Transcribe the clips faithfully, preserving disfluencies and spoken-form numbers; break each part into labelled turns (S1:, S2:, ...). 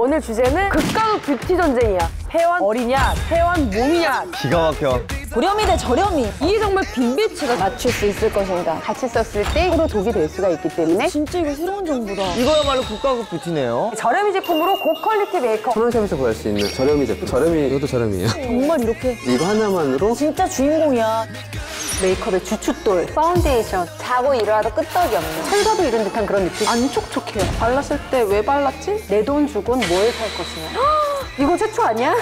S1: 오늘 주제는 극과 극 뷰티 전쟁이야. 태완 어리냐, 태완 몸이냐.
S2: 기가 막혀.
S3: 고렴이 대 저렴이.
S1: 이게 정말 빅매치가
S4: 맞출 수 있을 것인가. 같이 썼을 때 서로 독이 될 수가 있기 때문에
S3: 진짜 이거 새로운 정보다.
S2: 이거야말로 극과 극 뷰티네요.
S1: 저렴이 제품으로 고퀄리티 메이크업.
S5: 천원샵에서 구할 수 있는 저렴이 제품. 저렴이, 이것도 저렴이에요.
S3: 정말 이렇게
S5: 이거 하나만으로
S3: 진짜 주인공이야.
S4: 메이크업의 주춧돌, 파운데이션, 자고 일어나도 끄떡이 없는 천사도 이룬 듯한 그런 느낌. 안 촉촉해요. 발랐을 때 왜 발랐지? 내 돈 주곤 뭘 살 것이냐. 이거 최초 아니야?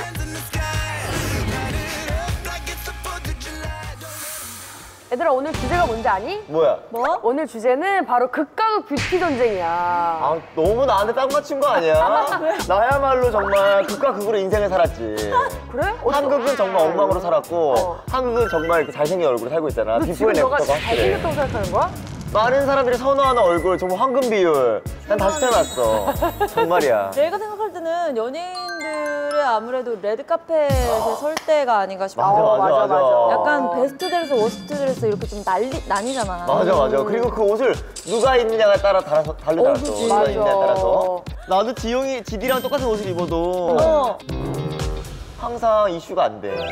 S1: 얘들아, 오늘 주제가 뭔지 아니?
S2: 뭐야?
S3: 뭐?
S1: 오늘 주제는 바로 극과 극 뷰티 전쟁이야.
S2: 아, 너무 나한테 딱 맞춘 거 아니야? 나야말로 정말 극과 극으로 인생을 살았지.
S1: 그래?
S2: 한국은 정말 엉망으로 살았고
S1: 어.
S2: 한국은 정말 이렇게 잘생긴 얼굴로 살고 있잖아.
S1: 너
S2: 비포 앤
S1: 지금 너가
S2: 애프터가 확실해.
S1: 잘생겼다고 생각하는 거야?
S2: 많은 사람들이 선호하는 얼굴, 정말 황금 비율. 난 다시 태어났어. 정말이야.
S3: 내가 생각할 때는 연예인들의 아무래도 레드카펫에 설 때가 아닌가 싶어.
S2: 맞아, 맞아, 맞아.
S3: 약간 베스트 드레스, 워스트 드레스 이렇게 좀 난리, 나뉘잖아.
S2: 맞아, 맞아. 그리고 그 옷을 누가 입느냐에 따라 달아서, 다르더라
S3: 어,
S2: 또.
S3: 그치.
S2: 누가
S1: 맞아.
S2: 입느냐에 따라서. 나도 지용이, 지디랑 똑같은 옷을 입어도
S3: 어.
S2: 항상 이슈가 안 돼.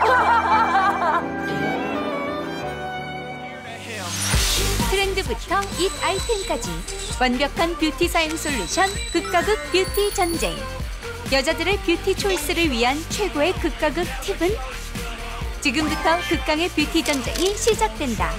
S6: 트렌드부터 잇 아이템까지 완벽한 뷰티 사용 솔루션 극과 극 뷰티 전쟁. 여자들의 뷰티 초이스를 위한 최고의 극과 극 팁은 지금부터 극강의 뷰티 전쟁이 시작된다.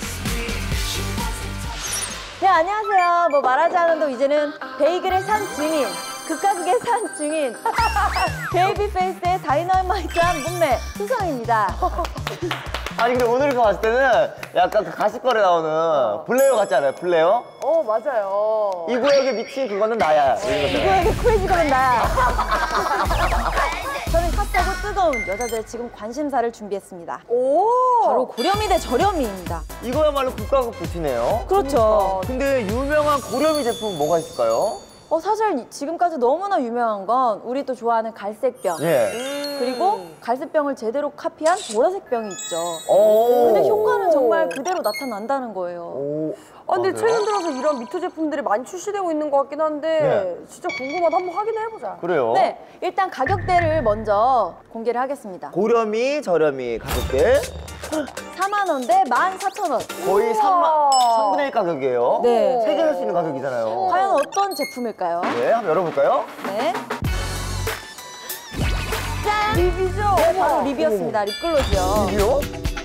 S3: 네, 안녕하세요. 뭐 말하지 않아도 이제는 베이글의 산 증인, 극과 극의 산 증인, 베이비 페이스의 다이너마이트한 몸매 수성입니다.
S2: 아니 근데 오늘 이렇게 봤을 때는 약간 그 가십걸에 나오는 블레어 같지 않아요? 블레어?
S1: 어, 맞아요.
S2: 이 구역에 미친 그거는 나야.
S3: 이거에게 쿠에지가 나야. 저는 핫하고 뜨거운 여자들의 지금 관심사를 준비했습니다.
S1: 오!
S3: 바로 고렴이 대 저렴이입니다.
S2: 이거야말로 극과 극 뷰티네요.
S3: 그렇죠.
S2: 근데 유명한 고렴이 제품 뭐가 있을까요?
S3: 어, 사실 지금까지 너무나 유명한 건 우리 또 좋아하는 갈색병.
S2: 예.
S3: 그리고 갈색병을 제대로 카피한 보라색병이 있죠.
S2: 오.
S3: 근데 효과는 정말 그대로 나타난다는 거예요.
S2: 오.
S1: 아, 근데
S2: 아, 그래요?
S1: 최근 들어서 이런 미투 제품들이 많이 출시되고 있는 것 같긴 한데
S2: 네.
S1: 진짜 궁금하다. 한번 확인해 보자.
S2: 그래요?
S3: 네, 일단 가격대를 먼저 공개를 하겠습니다.
S2: 고렴이, 저렴이 가격대
S3: 사만 원 대 만 사천 원.
S2: 거의
S1: 우와.
S2: 삼분의 일 가격이에요.
S3: 네.
S2: 세 개 살 수 있는 가격이잖아요.
S3: 과연 어떤 제품일까요?
S2: 네, 한번 열어볼까요?
S3: 네.
S1: 립이죠?
S3: 네, 바로 립이었습니다. 립글로즈요.
S2: 이요?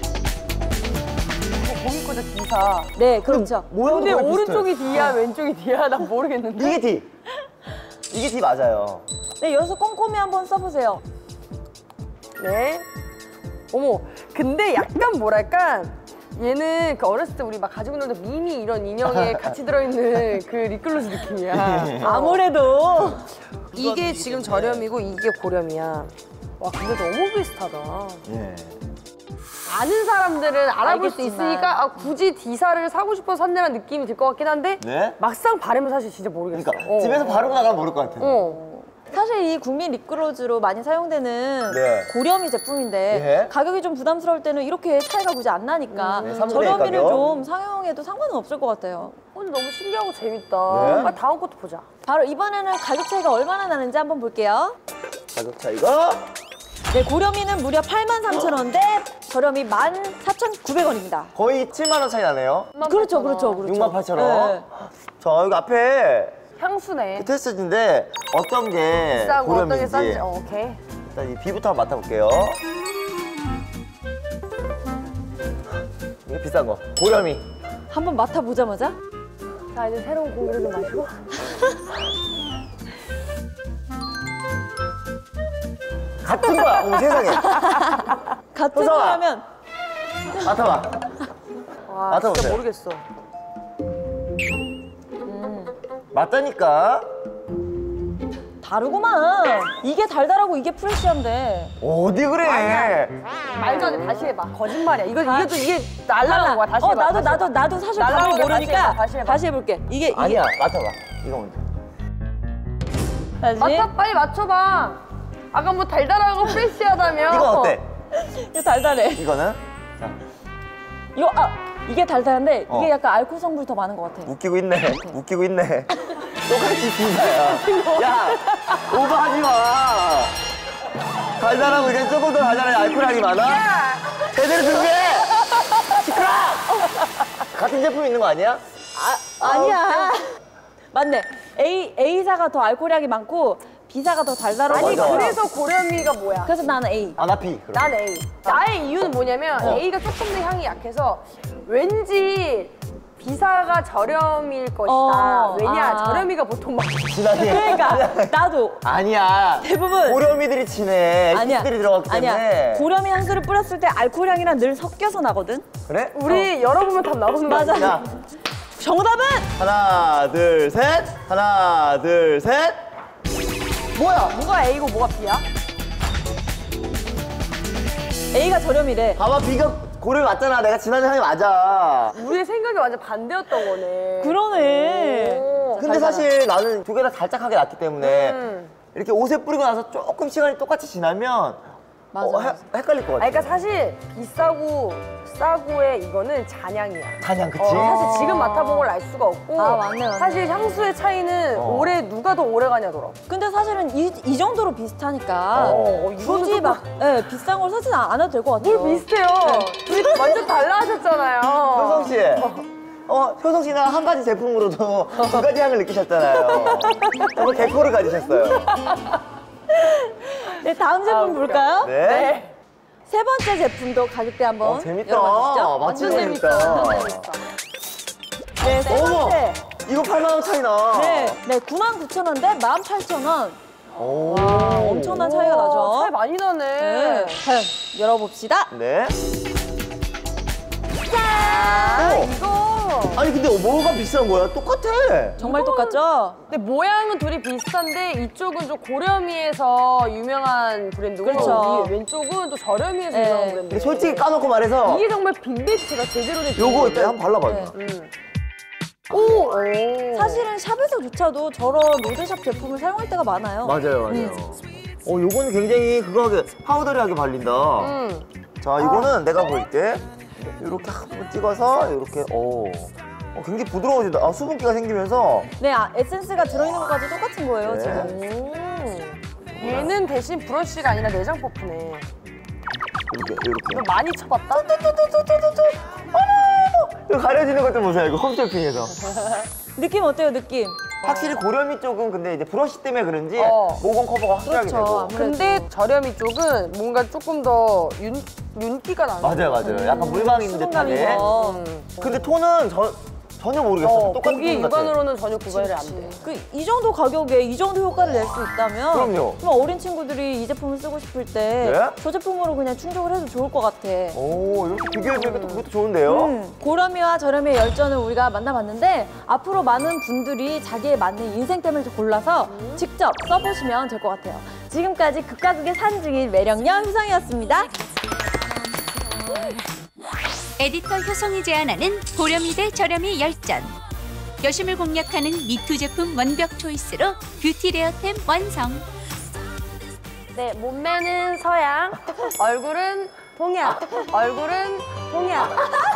S1: 거기 거죠, D사.
S3: 네, 그렇죠.
S2: 모양도
S1: 근데
S2: 거의
S1: 오른쪽이
S2: 비슷해.
S1: D야, 왼쪽이 D야? 난 모르겠는데.
S2: 이게 D. 이게 D 맞아요.
S3: 네, 여기서 꼼꼼히 한번 써보세요.
S1: 네. 어머, 근데 약간 뭐랄까 얘는 그 어렸을 때 우리 막 가지고 놀던 미니 이런 인형에 같이 들어있는 그 립글로즈 느낌이야.
S3: 아무래도
S1: 이게 지금 저렴이고 이게 고렴이야. 와, 근데 너무 비슷하다.
S2: 예.
S1: 아는 사람들은 알아볼 수
S3: 알겠지만.
S1: 있으니까 아, 굳이 D사를 사고 싶어서 샀네라는 느낌이 들 것 같긴 한데
S2: 네?
S1: 막상 바르면 사실 진짜 모르겠어.
S2: 그러니까
S1: 어.
S2: 집에서 바르고 나가면 모를 것 같아요.
S1: 어.
S3: 사실 이 국민 립글로즈로 많이 사용되는
S2: 네.
S3: 고렴이 제품인데
S2: 네.
S3: 가격이 좀 부담스러울 때는 이렇게 차이가 굳이 안 나니까
S2: 네, 삼분의 일
S3: 저렴이를
S2: 가격.
S3: 좀 사용해도 상관은 없을 것 같아요.
S1: 오늘 너무 신기하고 재밌다.
S2: 네.
S1: 아, 다음 것도 보자.
S3: 바로 이번에는 가격 차이가 얼마나 나는지 한번 볼게요.
S2: 가격 차이가
S3: 네, 고렴이는 무려 팔만 삼천 원 대 저렴이 만 사천구백 원입니다.
S2: 거의 칠만 원 차이 나네요.
S3: 그렇죠, 그렇죠, 그렇죠.
S2: 육만 팔천 원.
S3: 네.
S2: 자, 여기 앞에
S1: 향수네.
S2: 그 테스트인데 어떤 게
S1: 비싸고 어떤 게
S2: 고렴인지
S1: 싼지. 어, 오케이.
S2: 일단 이 비부터 한번 맡아볼게요. 이게 비싼 거. 고렴이.
S3: 한번 맡아보자마자
S1: 자, 이제 새로운 공기를 좀 마시고.
S2: 같은 거야. 어머 세상에.
S3: 같은
S2: 효성아.
S3: 거라면
S2: 맡아봐.
S1: 와,
S2: 맡아보세요.
S1: 진짜 모르겠어.
S2: 맞다니까.
S3: 다르구만. 이게 달달하고 이게 프레쉬한데.
S2: 어디 그래?
S1: 말도 안 돼. 다시 해봐. 거짓말이야. 이거, 이게 또 이게 날라간 거야. 다시
S3: 어,
S1: 해봐.
S3: 나도
S1: 다시
S3: 나도
S1: 해봐.
S3: 나도 사실
S1: 날라간
S3: 답을
S1: 거 다시
S3: 모르니까
S1: 해봐, 다시 해봐.
S3: 다시 해볼게. 이게 이게
S2: 아니야. 맡아봐. 이거 먼저.
S3: 다시.
S1: 맞춰, 빨리 맞춰봐. 아까 뭐 달달하고 프레쉬하다며.
S2: 이거 어때?
S3: 이거 달달해.
S2: 이거는? 자,
S3: 이거 아 이게 달달한데
S2: 어.
S3: 이게 약간 알코올 성분이 더 많은 것 같아.
S2: 웃기고 있네. 웃기고 있네. 똑같이 비싸야. 야, 오버하지 마. 달달하고 이제 조금 더 달달한 알코올향이 많아? 제대로 준비해! 시끄러! 같은 제품 있는 거 아니야?
S3: 아니야. 맞네. A, A사가 더 알코올향이 많고 B사가 더 달달하고.
S1: 아니
S2: 맞아.
S1: 그래서 고렴이가 뭐야?
S3: 그래서 나는 A.
S2: 아, 나 B. 그럼.
S1: 난 A. 나의 이유는 뭐냐면 A가 조금 더 향이 약해서 왠지 B사가 저렴일 것이다.
S3: 어,
S1: 왜냐
S3: 아.
S1: 저렴이가 보통 막
S2: 진하게.
S3: 그러니까 나도
S2: 아니야.
S3: 대부분.
S2: 고렴이들이 친해.
S3: 아니야.
S2: 에스들이 들어갔기 때문에.
S3: 아니야. 고렴이 향수를 뿌렸을 때 알코올향이랑 늘 섞여서 나거든.
S2: 그래?
S1: 우리 열어보면 답 나오는 거
S3: 맞아.
S1: 아니야?
S2: 자,
S3: 정답은
S2: 하나, 둘, 셋. 하나, 둘, 셋. 뭐야?
S1: 뭐가 A고 뭐가 B야?
S3: A가 저렴이래.
S2: 봐봐, B가 고렴이 맞잖아. 내가 지난해 향이 맞아.
S1: 우리의 생각이 완전 반대였던 거네.
S3: 그러네.
S1: 오,
S2: 근데
S1: 달달하다.
S2: 사실 나는 두 개 다 달짝하게 났기 때문에
S1: 음.
S2: 이렇게 옷에 뿌리고 나서 조금 시간이 똑같이 지나면
S3: 맞아,
S2: 어, 해-
S3: 맞아.
S2: 헷갈릴 것 같아.
S1: 아니, 그러니까 사실 비싸고 싸고의 이거는 잔향이야.
S2: 단양 그치?
S1: 어, 사실 지금 맡아본 걸 알 수가 없고
S3: 아, 맞네, 맞네.
S1: 사실 향수의 차이는
S2: 어.
S1: 올해 누가 더 오래 가냐더라.
S3: 근데 사실은 이, 이 정도로 비슷하니까
S2: 어,
S1: 이거는
S3: 굳이 막 예, 비싼 걸 사진 안 해도 될 것 같아요.
S1: 뭘 비슷해요. 둘이 완전 달라 하셨잖아요.
S2: 효성 씨. 어, 효성 씨는 한 가지 제품으로도 두 가지 향을 느끼셨잖아요. 정말 개코를 가지셨어요.
S3: 네, 다음 제품
S1: 아, 웃겨.
S3: 볼까요?
S2: 네.
S1: 네.
S3: 세 번째 제품도 가격대 한번
S2: 어, 재밌다.
S3: 열어봐주시죠.
S2: 맞지?
S1: 완전 재밌다. 완전 재밌다.
S3: 네, 세
S2: 어머,
S3: 번째.
S2: 이거 팔만 원 차이 나.
S3: 네, 네, 구만 구천 원대 만 팔천 원.
S2: 오.
S3: 엄청난 차이가 나죠.
S1: 차이 많이 나네.
S3: 네. 과연 열어봅시다.
S2: 네.
S1: 아,
S2: 어.
S1: 이거.
S2: 아니 근데 뭐가 비싼 거야? 똑같아.
S3: 정말 똑같죠?
S1: 근데 모양은 둘이 비슷한데 이쪽은 좀 고렴이에서 유명한 브랜드고
S3: 그렇죠.
S1: 이 왼쪽은 또 저렴이에서
S3: 네.
S1: 유명한 브랜드.
S2: 근데 솔직히 까놓고 말해서
S1: 이게 정말 빅매치가 제대로 된
S2: 요거 이때 한번 발라봐.
S3: 네.
S1: 음. 오, 오.
S3: 사실은 샵에서조차도 저런 로제샵 제품을 사용할 때가 많아요.
S2: 맞아요, 맞아요.
S3: 음.
S2: 어, 요거는 굉장히 그거하게 파우더리하게 발린다.
S1: 음.
S2: 자, 이거는 내가 볼 때 이렇게 한번 찍어서 이렇게 오, 어, 굉장히 부드러워진다. 아, 수분기가 생기면서
S3: 네, 아, 에센스가 들어있는 것까지 똑같은 거예요,
S2: 네.
S3: 지금.
S1: 오. 얘는 대신 브러쉬가 아니라 내장 퍼프네.
S2: 이렇게 이렇게.
S1: 이거 많이 쳐봤다?
S2: 이거 가려지는 것 좀 보세요. 이거 홈쇼핑에서.
S3: 느낌 어때요, 느낌?
S2: 확실히 고렴이 쪽은 근데 이제 브러쉬 때문에 그런지
S1: 어.
S2: 모공 커버가 확실하게
S3: 그렇죠.
S2: 되고.
S3: 아무래도.
S1: 근데 저렴이 쪽은 뭔가 조금 더 윤, 윤기가 나는
S2: 맞아요, 맞아요. 약간 물광 있는
S3: 수분감이
S2: 듯하게.
S3: 더.
S1: 음.
S2: 근데 톤은 저, 전혀 모르겠어.
S1: 어,
S2: 똑같은
S1: 고기
S2: 톤 같아.
S1: 육안으로는 전혀 구별이 안 돼.
S3: 그, 이 정도 가격에 이 정도 효과를 낼 수 있다면
S2: 그럼요.
S3: 정말 어린 친구들이 이 제품을 쓰고 싶을 때 저
S2: 네?
S3: 제품으로 그냥 충족을 해도 좋을 것 같아.
S2: 오, 이렇게 비교해보니까 또 그것도 좋은데요?
S3: 음, 고렴이와 저렴이의 열전을 우리가 만나봤는데 앞으로 많은 분들이 자기에 맞는 인생템을 골라서 직접 써보시면 될 것 같아요. 지금까지 극가극의 산증인 매력녀 효성이었습니다.
S6: 에디터 효성이 제안하는 고렴이 대 저렴이 열전. 여심을 공략하는 미투 제품 완벽 초이스로 뷰티 레어템 완성.
S1: 네, 몸매는 서양, 얼굴은 동양, 얼굴은 동양.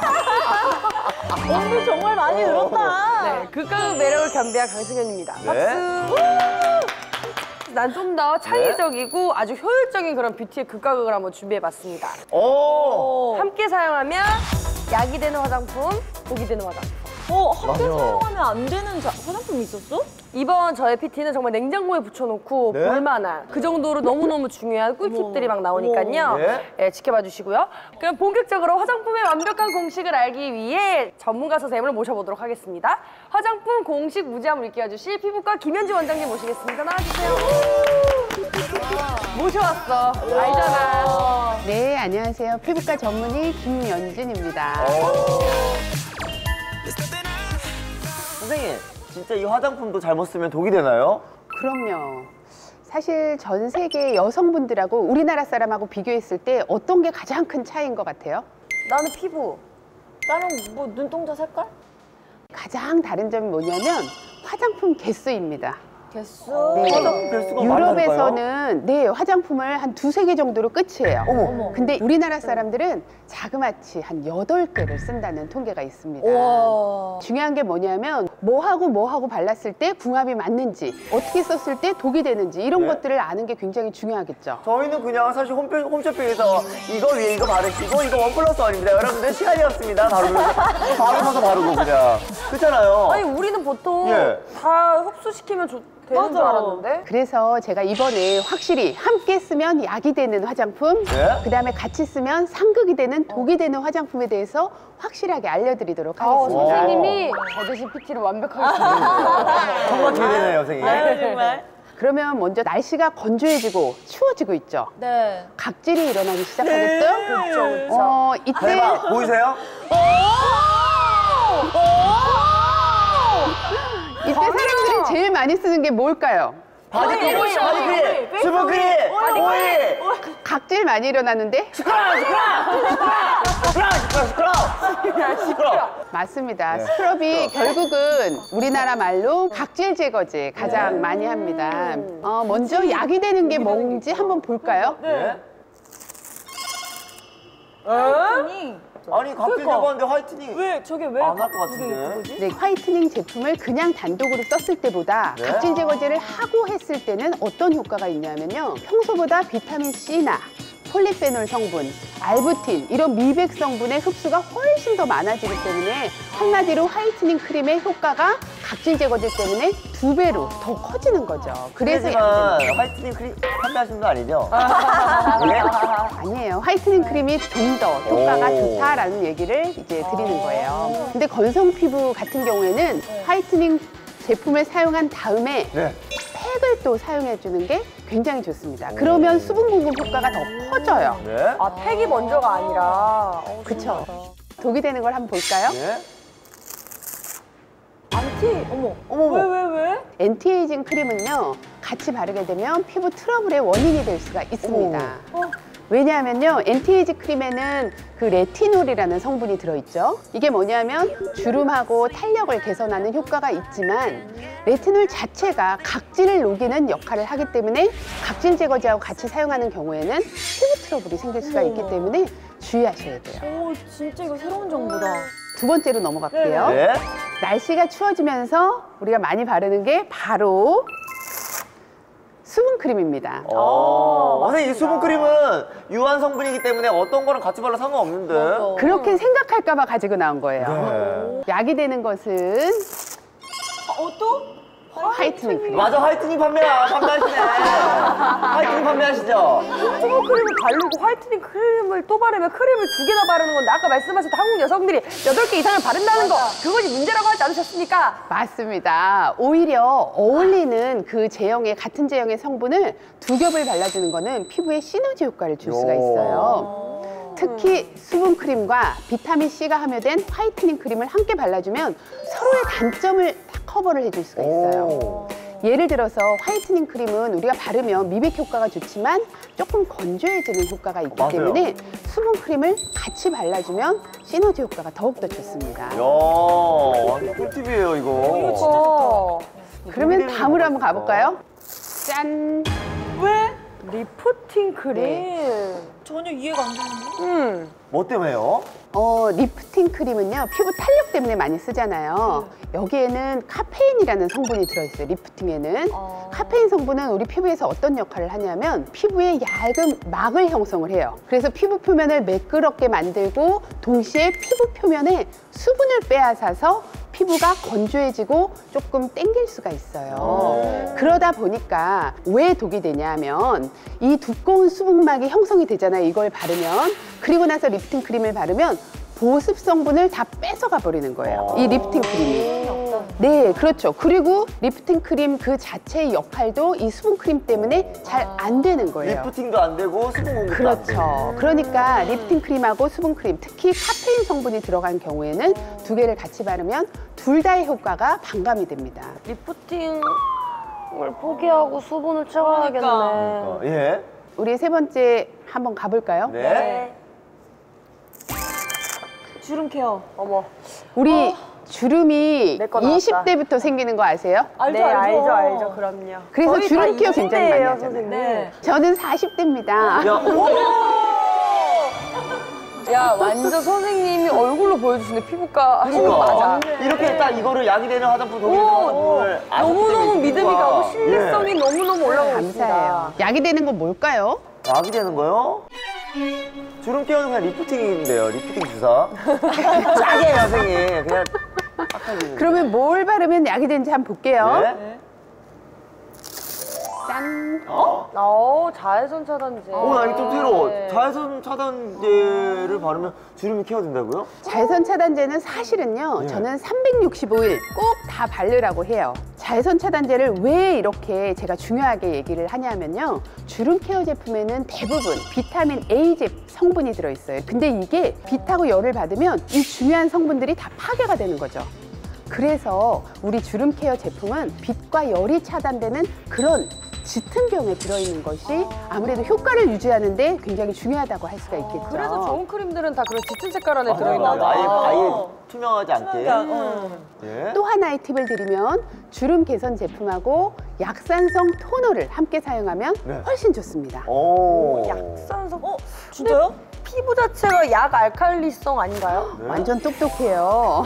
S3: 언니 정말 많이 늘었다.
S1: 네, 극가극 매력을 겸비한 강승현입니다.
S2: 네.
S1: 박수. 난 좀 더 창의적이고 아주 효율적인 그런 뷰티의 극가극을 한번 준비해봤습니다.
S2: 오!
S1: 함께 사용하면 약이 되는 화장품, 독이 되는 화장품.
S3: 어, 함께
S2: 맞아.
S3: 사용하면 안 되는 자, 화장품이 있었어?
S1: 이번 저의 피티는 정말 냉장고에 붙여놓고
S2: 네?
S1: 볼만한 그 정도로 너무너무 중요한 꿀팁들이 막 나오니까요.
S2: 네.
S1: 예, 지켜봐 주시고요. 그럼 본격적으로 화장품의 완벽한 공식을 알기 위해 전문가 선생님을 모셔보도록 하겠습니다. 화장품 공식 무지함을 일깨워주실 피부과 김현지 원장님 모시겠습니다. 나와주세요. 모셔왔어. 알잖아.
S7: 네, 안녕하세요. 피부과 전문의 김연진입니다.
S2: 선생님, 진짜 이 화장품도 잘못 쓰면 독이 되나요?
S7: 그럼요. 사실 전 세계 여성분들하고 우리나라 사람하고 비교했을 때 어떤 게 가장 큰 차이인 것 같아요?
S1: 나는 피부.
S3: 나는 뭐 눈동자 색깔?
S7: 가장 다른 점이 뭐냐면 화장품 개수입니다.
S3: 개수.
S7: 네.
S2: 화장품 개수가 많이 다를까요?
S7: 유럽에서는 네, 화장품을 한 두세 개 정도로 끝이에요.
S2: 어머.
S7: 근데 우리나라 사람들은 자그마치 한 여덟 개를 쓴다는 통계가 있습니다.
S3: 와.
S7: 중요한 게 뭐냐면 뭐하고 뭐하고 발랐을 때 궁합이 맞는지, 어떻게 썼을 때 독이 되는지 이런
S2: 네.
S7: 것들을 아는 게 굉장히 중요하겠죠.
S2: 저희는 그냥 사실 홈페, 홈쇼핑에서 이거 위에 이거 바르시고 이거 원 플러스 원입니다. 여러분들 시간이 없습니다. 바르고 바로 사서 바르고 그냥. 그렇잖아요.
S1: 아니 우리는 보통
S2: 예.
S1: 다 흡수시키면 좋, 되는 줄 알았는데.
S7: 그래서 제가 이번에 확실히 함께 쓰면 약이 되는 화장품,
S2: 네.
S7: 그다음에 같이 쓰면 상극이 되는 독이 되는 화장품에 대해서 확실하게 알려드리도록
S1: 아,
S7: 하겠습니다.
S1: 선생님이 저대시 피티를 완벽하게 쓰는
S2: 정말 기대되네요, 선생님.
S3: 정말.
S7: 그러면 먼저 날씨가 건조해지고 추워지고 있죠.
S3: 네.
S7: 각질이 일어나기 시작하겠죠?
S1: 그렇죠, 그렇죠.
S7: 어, 이때
S2: 대박, 보이세요?
S7: 이때 사람들이 제일 많이 쓰는 게 뭘까요?
S2: 바디크림, 바디크림, 수분크림, 오일,
S7: 각질 많이 일어나는데?
S2: 스크럽, 스크럽, 스크럽, 스크럽, 스크럽, 스크럽.
S7: 맞습니다.
S2: 네.
S7: 스크럽이 결국은 우리나라 말로 각질 제거제 가장 많이 합니다. 어, 먼저 약이 되는 게 뭔지 한번 볼까요?
S2: 네.
S3: 아니,
S2: 아니 각질 제거하는데 화이트닝
S1: 왜 저게 왜
S2: 안 할 것 같은데.
S7: 네, 화이트닝 제품을 그냥 단독으로 썼을 때보다
S2: 네.
S7: 각질 제거제를 하고 했을 때는 어떤 효과가 있냐면요. 평소보다 비타민 C나 폴리페놀 성분, 알부틴 이런 미백 성분의 흡수가 훨씬 더 많아지기 때문에 한마디로 화이트닝 크림의 효과가 각질 제거제 때문에 두 배로 더 커지는 거죠. 그래서
S2: 하지만
S7: 약이
S2: 화이트닝 크림 판매하시는 거 아니죠? 네?
S7: 아니에요. 화이트닝 크림이 좀 더 효과가
S2: 오.
S7: 좋다라는 얘기를 이제 드리는 거예요. 근데 건성 피부 같은 경우에는 화이트닝 제품을 사용한 다음에
S2: 네.
S7: 팩을 또 사용해 주는 게 굉장히 좋습니다. 그러면 수분 공급 효과가 더 커져요.
S2: 네.
S1: 아 팩이 먼저가 아니라. 어,
S7: 그쵸? 독이 되는 걸 한번 볼까요?
S2: 네.
S1: 안티. 어머.
S2: 어머,
S1: 왜
S2: 어머.
S1: 왜 왜?
S7: 엔티에이징 크림은요, 같이 바르게 되면 피부 트러블의 원인이 될 수가 있습니다. 왜냐하면요, 엔티에이징 크림에는 그 레티놀이라는 성분이 들어있죠. 이게 뭐냐면 주름하고 탄력을 개선하는 효과가 있지만 레티놀 자체가 각질을 녹이는 역할을 하기 때문에 각질 제거제하고 같이 사용하는 경우에는 피부 트러블이 생길 수가 있기 때문에 주의하셔야 돼요.
S3: 오, 진짜 이거 새로운 정보다.
S7: 두 번째로 넘어갈게요.
S2: 네.
S7: 날씨가 추워지면서 우리가 많이 바르는 게 바로 수분크림입니다.
S2: 어, 선생님 이 수분크림은 유한 성분이기 때문에 어떤 거랑 같이 발라 상관없는데.
S7: 그렇게 생각할까봐 가지고 나온 거예요.
S2: 네.
S7: 약이 되는 것은 화이트닝 크림.
S2: 맞아, 화이트닝 판매야. 판매하시네. 화이트닝 판매하시죠?
S1: 수분크림을 바르고 화이트닝 크림을 또 바르면 크림을 두 개나 바르는 건데 아까 말씀하셨던 한국 여성들이 여덟 개 이상을 바른다는 거 그것이 문제라고 하지 않으셨습니까?
S7: 맞습니다. 오히려 어울리는 그 제형의 같은 제형의 성분을 두 겹을 발라주는 거는 피부에 시너지 효과를 줄 수가 있어요. 특히 수분크림과 비타민C가 함유된 화이트닝 크림을 함께 발라주면 서로의 단점을 다 커버를 해줄 수가 있어요.
S2: 오.
S7: 예를 들어서 화이트닝 크림은 우리가 바르면 미백 효과가 좋지만 조금 건조해지는 효과가 있기
S2: 맞아요.
S7: 때문에 수분크림을 같이 발라주면 시너지 효과가 더욱더 좋습니다.
S2: 이야, 완전 꿀팁이에요, 이거.
S1: 어.
S7: 그러면 다음으로 한번 가볼까요? 짠!
S1: 왜? 리프팅 크림.
S7: 네.
S3: 전혀 이해가 안 되는데?
S1: 음.
S2: 뭐 때문에요?
S7: 어, 리프팅 크림은요, 피부 탄력 때문에 많이 쓰잖아요. 여기에는 카페인이라는 성분이 들어있어요, 리프팅에는. 카페인 성분은 우리 피부에서 어떤 역할을 하냐면 피부에 얇은 막을 형성을 해요. 그래서 피부 표면을 매끄럽게 만들고 동시에 피부 표면에 수분을 빼앗아서 피부가 건조해지고 조금 땡길 수가 있어요. 그러다 보니까 왜 독이 되냐면 이 두꺼운 수분막이 형성이 되잖아요. 이걸 바르면. 그리고 나서 리프팅 크림을 바르면 보습 성분을 다 뺏어가 버리는 거예요. 이 리프팅 크림이. 네, 그렇죠. 그리고 리프팅 크림 그 자체의 역할도 이 수분 크림 때문에 잘 안 되는 거예요.
S2: 리프팅도 안 되고 수분 공급도 안 되고.
S7: 그렇죠. 그러니까 리프팅 크림하고 수분 크림, 특히 카페인 성분이 들어간 경우에는 두 개를 같이 바르면 둘 다의 효과가 반감이 됩니다.
S1: 리프팅을 포기하고 수분을 채워야겠네.
S2: 어, 예.
S7: 우리 세 번째 한번 가볼까요?
S2: 네.
S3: 주름 케어.
S1: 어머.
S7: 우리 주름이
S1: 내거 나왔다.
S7: 이십 대부터 생기는 거 아세요?
S3: 알죠,
S1: 네,
S3: 알죠.
S1: 알죠, 알죠. 그럼요.
S7: 그래서
S1: 저희
S7: 주름
S1: 다
S7: 케어 굉장히 많이
S1: 이십 대예요,
S7: 하잖아요.
S1: 선생님.
S3: 네.
S7: 저는 사십 대입니다.
S2: 야,
S1: 야, 완전 선생님이 얼굴로 보여주시네, 피부과 하시는 거
S2: 그러니까.
S1: 맞아.
S2: 이렇게 딱 이거를 약이 되는 화장품, 독이 되는 화장품을 아셨기
S1: 너무너무
S2: 때문에
S1: 믿음이
S2: 피부가-
S1: 가고 신뢰성이
S2: 예.
S1: 너무너무 올라가고
S7: 감사해요.
S1: 있습니다.
S7: 약이 되는 건 뭘까요?
S2: 약이 되는 거요? 주름 깨우는 그냥 리프팅인데요. 리프팅 주사. 짜게 선생님. 그냥 딱 해주는.
S7: 그러면 뭘 바르면 약이 되는지 한번 볼게요.
S2: 네?
S7: 짠.
S1: 어, 자외선 차단제.
S2: 오, 나 이거 좀 새로워.
S1: 네.
S2: 자외선 차단제를 바르면 주름이 케어된다고요?
S7: 자외선 차단제는 사실은요,
S2: 예.
S7: 저는 삼백육십오 일 꼭 다 바르라고 해요. 자외선 차단제를 왜 이렇게 제가 중요하게 얘기를 하냐면요, 주름 케어 제품에는 대부분 비타민 A 제 성분이 들어있어요. 근데 이게 빛하고 열을 받으면 이 중요한 성분들이 다 파괴가 되는 거죠. 그래서 우리 주름 케어 제품은 빛과 열이 차단되는 그런 짙은 병에 들어있는 것이 아무래도 효과를 유지하는데 굉장히 중요하다고 할 수가 있겠죠.
S1: 그래서 좋은 크림들은 다 그런 짙은 색깔 안에
S2: 맞아요.
S1: 들어있나 봐.
S2: 아예, 아예 투명하지 않게.
S3: 음.
S2: 예.
S7: 또 하나의 팁을 드리면 주름 개선 제품하고 약산성 토너를 함께 사용하면
S2: 네.
S7: 훨씬 좋습니다.
S2: 오.
S1: 약산성. 어,
S3: 진짜요?
S1: 피부 자체가 약 알칼리성 아닌가요?
S2: 네.
S7: 완전 똑똑해요.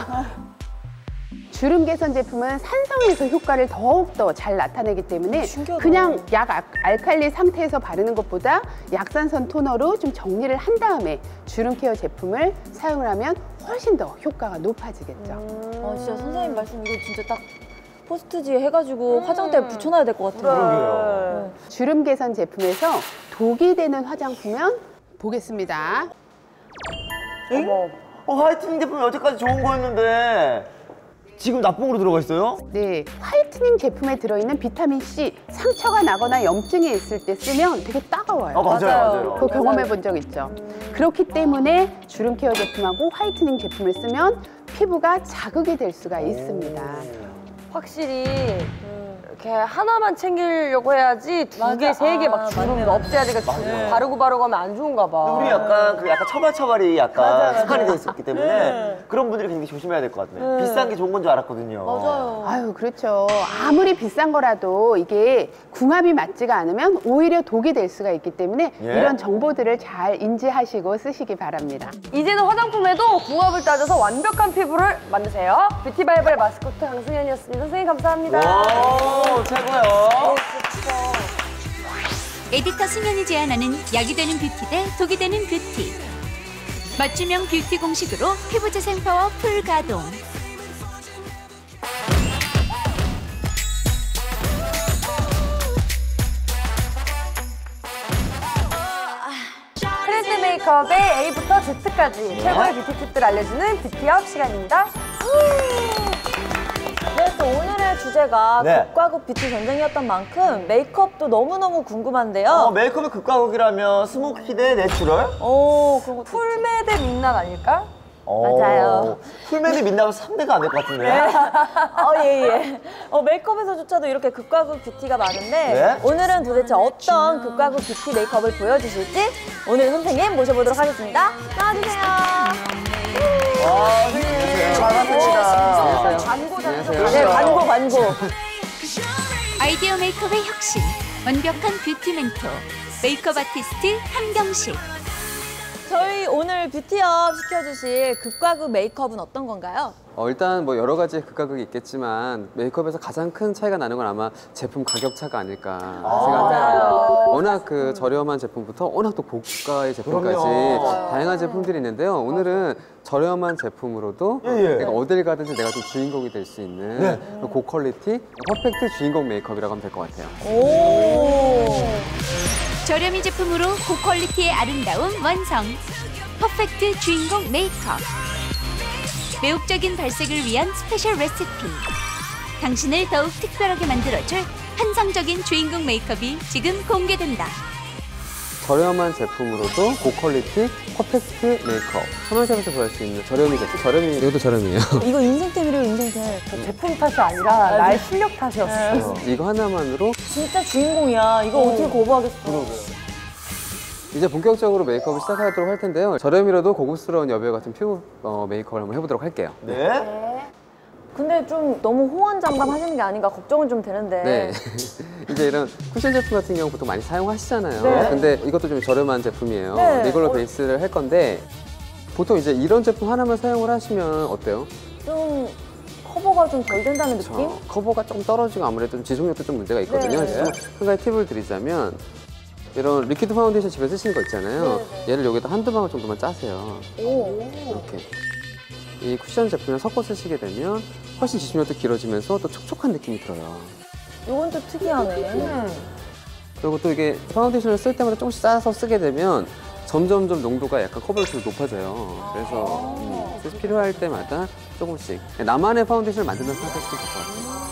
S7: 주름 개선 제품은 산성에서 효과를 더욱더 잘 나타내기 때문에
S3: 신기하다.
S7: 그냥 약 알- 알칼리 상태에서 바르는 것보다 약산성 토너로 좀 정리를 한 다음에 주름 케어 제품을 사용을 하면 훨씬 더 효과가 높아지겠죠.
S3: 아, 진짜 선생님 말씀 이거 진짜 딱 포스트지에 해가지고 화장대에 붙여놔야 될 것 같아요.
S2: 그러게요.
S7: 주름 개선 제품에서 독이 되는 화장품은 보겠습니다.
S1: 어머.
S2: 어, 화이트닝 제품이 여태까지 좋은 거였는데 지금 나쁜 거로 들어가 있어요?
S7: 네, 화이트닝 제품에 들어있는 비타민 C, 상처가 나거나 염증이 있을 때 쓰면 되게 따가워요.
S2: 아, 맞아요, 맞아요.
S7: 그거 경험해 본 적 있죠? 그렇기 때문에 주름 케어 제품하고 화이트닝 제품을 쓰면 피부가 자극이 될 수가 있습니다.
S1: 확실히 이렇게 하나만 챙기려고 해야지 두 개,
S3: 맞아.
S1: 세 개 막
S3: 아,
S1: 주름
S3: 맞네,
S1: 없애야 되니까
S2: 맞네.
S1: 바르고 바르고 하면 안 좋은가 봐.
S2: 우리 약간 그 약간 처발처발이 약간
S3: 맞아, 맞아.
S2: 습관이 돼 있었기 때문에
S3: 네.
S2: 그런 분들이 굉장히 조심해야 될 것 같아요. 비싼 게 좋은 건 줄 알았거든요.
S3: 맞아요.
S7: 아유, 그렇죠. 아무리 비싼 거라도 이게 궁합이 맞지가 않으면 오히려 독이 될 수가 있기 때문에
S2: 예?
S7: 이런 정보들을 잘 인지하시고 쓰시기 바랍니다.
S1: 이제는 화장품에도 궁합을 따져서 완벽한 피부를 만드세요. 뷰티바이블의 마스코트 강승현이었습니다. 선생님 감사합니다.
S2: 오, 최고요.
S6: 에디터 승현이 제안하는 약이 되는 뷰티 대 독이 되는 뷰티. 맞춤형 뷰티 공식으로 피부 재생 파워 풀 가동.
S1: 트렌드 메이크업의 A부터 Z까지 최고의 뷰티 팁들 알려주는 뷰티업 시간입니다.
S3: 네, 또 오늘의 주제가
S2: 네.
S3: 극과 극 뷰티 전쟁이었던 만큼 메이크업도 너무너무 궁금한데요.
S2: 어, 메이크업의 극과 극이라면 스모키 대 내추럴?
S3: 오, 그런 것도
S1: 풀메 대 민낯 아닐까?
S2: 오,
S3: 맞아요.
S2: 풀메디 민다면 삼 대가 안 될 것 같은데.
S3: 어, 예, 예. 어, 메이크업에서조차도 이렇게 극과 극 뷰티가 많은데
S2: 네.
S3: 오늘은 도대체 어떤 극과 극 뷰티 메이크업을 보여주실지 오늘 선생님 모셔보도록 하겠습니다. 나와주세요.
S2: 아, 선생님, 반갑습니다.
S1: 광고잖아요.
S3: 네, 광고, 광고.
S6: 아이디어 메이크업의 혁신. 완벽한 뷰티 멘토. 메이크업 아티스트 한경식.
S3: 저희 오늘 뷰티업 시켜주실 극과 극 메이크업은 어떤 건가요?
S5: 어, 일단 뭐 여러 가지 극과 극이 있겠지만 메이크업에서 가장 큰 차이가 나는 건 아마 제품 가격 차가 아닐까 생각해요. 워낙 그 저렴한 제품부터 워낙 또 고가의 제품까지
S2: 그럼요.
S5: 다양한 제품들이 있는데요. 오늘은 저렴한 제품으로도
S2: 예, 예.
S5: 내가 어딜 가든지 내가 좀 주인공이 될 수 있는
S2: 네.
S5: 고퀄리티, 퍼펙트 주인공 메이크업이라고 하면 될 것 같아요.
S3: 오.
S6: 저렴이 제품으로 고퀄리티의 아름다움 완성. 퍼펙트 주인공 메이크업. 매혹적인 발색을 위한 스페셜 레시피. 당신을 더욱 특별하게 만들어줄 환상적인 주인공 메이크업이 지금 공개된다.
S5: 저렴한 제품으로도 고퀄리티, 퍼펙트 메이크업. 천원샵에서 구할 수 있는 저렴이 제품. 저렴이. 이것도 저렴이에요.
S3: 이거 인생템이래요, 인생템.
S1: 제품 탓이 아니라 나의 실력 탓이었어.
S5: 이거 하나만으로
S3: 진짜 주인공이야. 이거 어떻게 거부하겠어.
S5: 이제 본격적으로 메이크업을 시작하도록 할 텐데요. 저렴이라도 고급스러운 여배우 같은 피부 어, 메이크업을 한번 해보도록 할게요.
S2: 네.
S3: 근데 좀 너무 호언장담 하시는 게 아닌가 걱정은 좀 되는데.
S5: 네. 이제 이런 쿠션 제품 같은 경우 보통 많이 사용하시잖아요.
S3: 네.
S5: 근데 이것도 좀 저렴한 제품이에요.
S3: 네.
S5: 이걸로 베이스를 할 건데 보통 이제 이런 제품 하나만 사용을 하시면 어때요?
S3: 좀 커버가 좀 덜 된다는 느낌?
S5: 저, 커버가 조금 떨어지고 아무래도 좀 지속력도 좀 문제가 있거든요.
S3: 네.
S5: 그래서 한 가지 팁을 드리자면 이런 리퀴드 파운데이션 집에 쓰시는 거 있잖아요.
S3: 네,
S5: 얘를 여기다 한두 방울 정도만 짜세요.
S3: 오.
S5: 이렇게. 이 쿠션 제품이랑 섞어 쓰시게 되면 훨씬 지속력도 길어지면서 또 촉촉한 느낌이 들어요.
S3: 이건 또 특이하네.
S5: 그리고 또 이게 파운데이션을 쓸 때마다 조금씩 짜서 쓰게 되면 점점점 농도가 약간 커버력이 높아져요. 그래서, 음, 그래서 필요할 때마다 조금씩 나만의 파운데이션을 만든다고 생각하시면 될 것 같아요.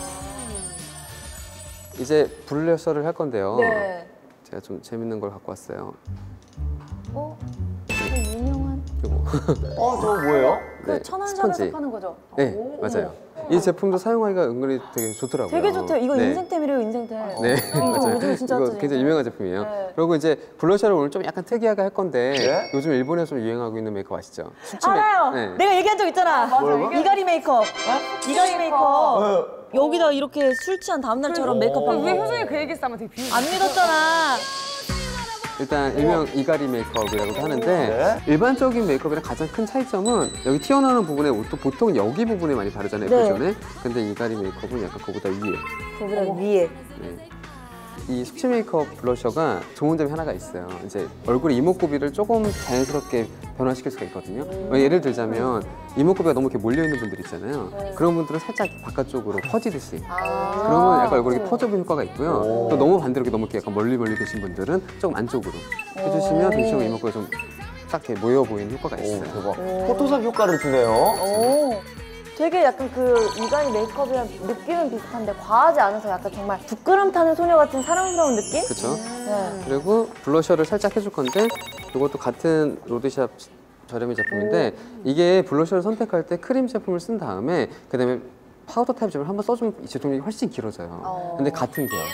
S5: 이제 블러셔를 할 건데요.
S3: 네.
S5: 제가 좀 재밌는 걸 갖고 왔어요.
S3: 어? 그 유명한
S5: 이거.
S2: 어, 저거 뭐예요?
S3: 그
S5: 네,
S3: 천원샵에서
S5: 스펀지.
S3: 파는 거죠?
S5: 네,
S3: 오.
S5: 맞아요. 이 제품도 사용하기가 은근히 되게 좋더라고요.
S3: 되게 좋대요. 이거
S5: 네.
S3: 인생템이래요, 인생템.
S5: 네,
S3: 이거
S5: 맞아요.
S3: 요즘에 진짜
S5: 이거
S3: 핫하죠,
S5: 굉장히 유명한 제품이에요.
S3: 네.
S5: 그리고 이제 블러셔를 오늘 좀 약간 특이하게 할 건데
S2: 네?
S5: 요즘 일본에서 좀 유행하고 있는 메이크업 아시죠? 숙취 메-
S3: 알아요.
S5: 네.
S3: 내가 얘기한 적 있잖아.
S2: 뭐라고?
S3: 이가리 메이크업. 이가리 메이크업.
S2: 어,
S3: 여기다 이렇게 술 취한 다음날처럼 메이크업하고.
S1: 왜 효정이 그 얘기했으면 되게 비웃
S3: 안 믿었잖아.
S5: 일단 일명 이가리 메이크업이라고도 하는데
S2: 네.
S5: 일반적인 메이크업이랑 가장 큰 차이점은 여기 튀어나오는 부분에 또 보통 여기 부분에 많이 바르잖아요,
S3: 네.
S5: 쿠션에. 근데 이가리 메이크업은 약간 그거보다 위에.
S3: 거기다 위에.
S5: 네. 이 숙취 메이크업 블러셔가 좋은 점이 하나가 있어요. 이제 얼굴의 이목구비를 조금 자연스럽게 변화시킬 수가 있거든요. 예를 들자면 이목구비가 너무 이렇게 몰려 있는 분들 있잖아요. 그런 분들은 살짝 바깥쪽으로 퍼지듯이. 그러면 약간 얼굴에 이렇게 퍼져보는 효과가 있고요. 또 너무 반대로 이렇게 너무 이렇게 약간 멀리 멀리 계신 분들은 조금 안쪽으로 해주시면 전체적으로 이목구비가 좀 딱 이렇게 모여 보이는 효과가
S2: 오,
S5: 있어요.
S2: 대박. 포토샵 효과를 주네요.
S3: 오. 되게 약간 그 이가리 메이크업이랑 느낌은 비슷한데 과하지 않아서 약간 정말 부끄럼 타는 소녀 같은 사랑스러운 느낌?
S5: 그렇죠?
S3: 네.
S5: 그리고 블러셔를 살짝 해줄 건데 이것도 같은 로드샵 저렴이 제품인데 이게 블러셔를 선택할 때 크림 제품을 쓴 다음에 그다음에 파우더 타입 제품을 한번 써주면 이 제품이 훨씬 길어져요. 근데 같은 계열.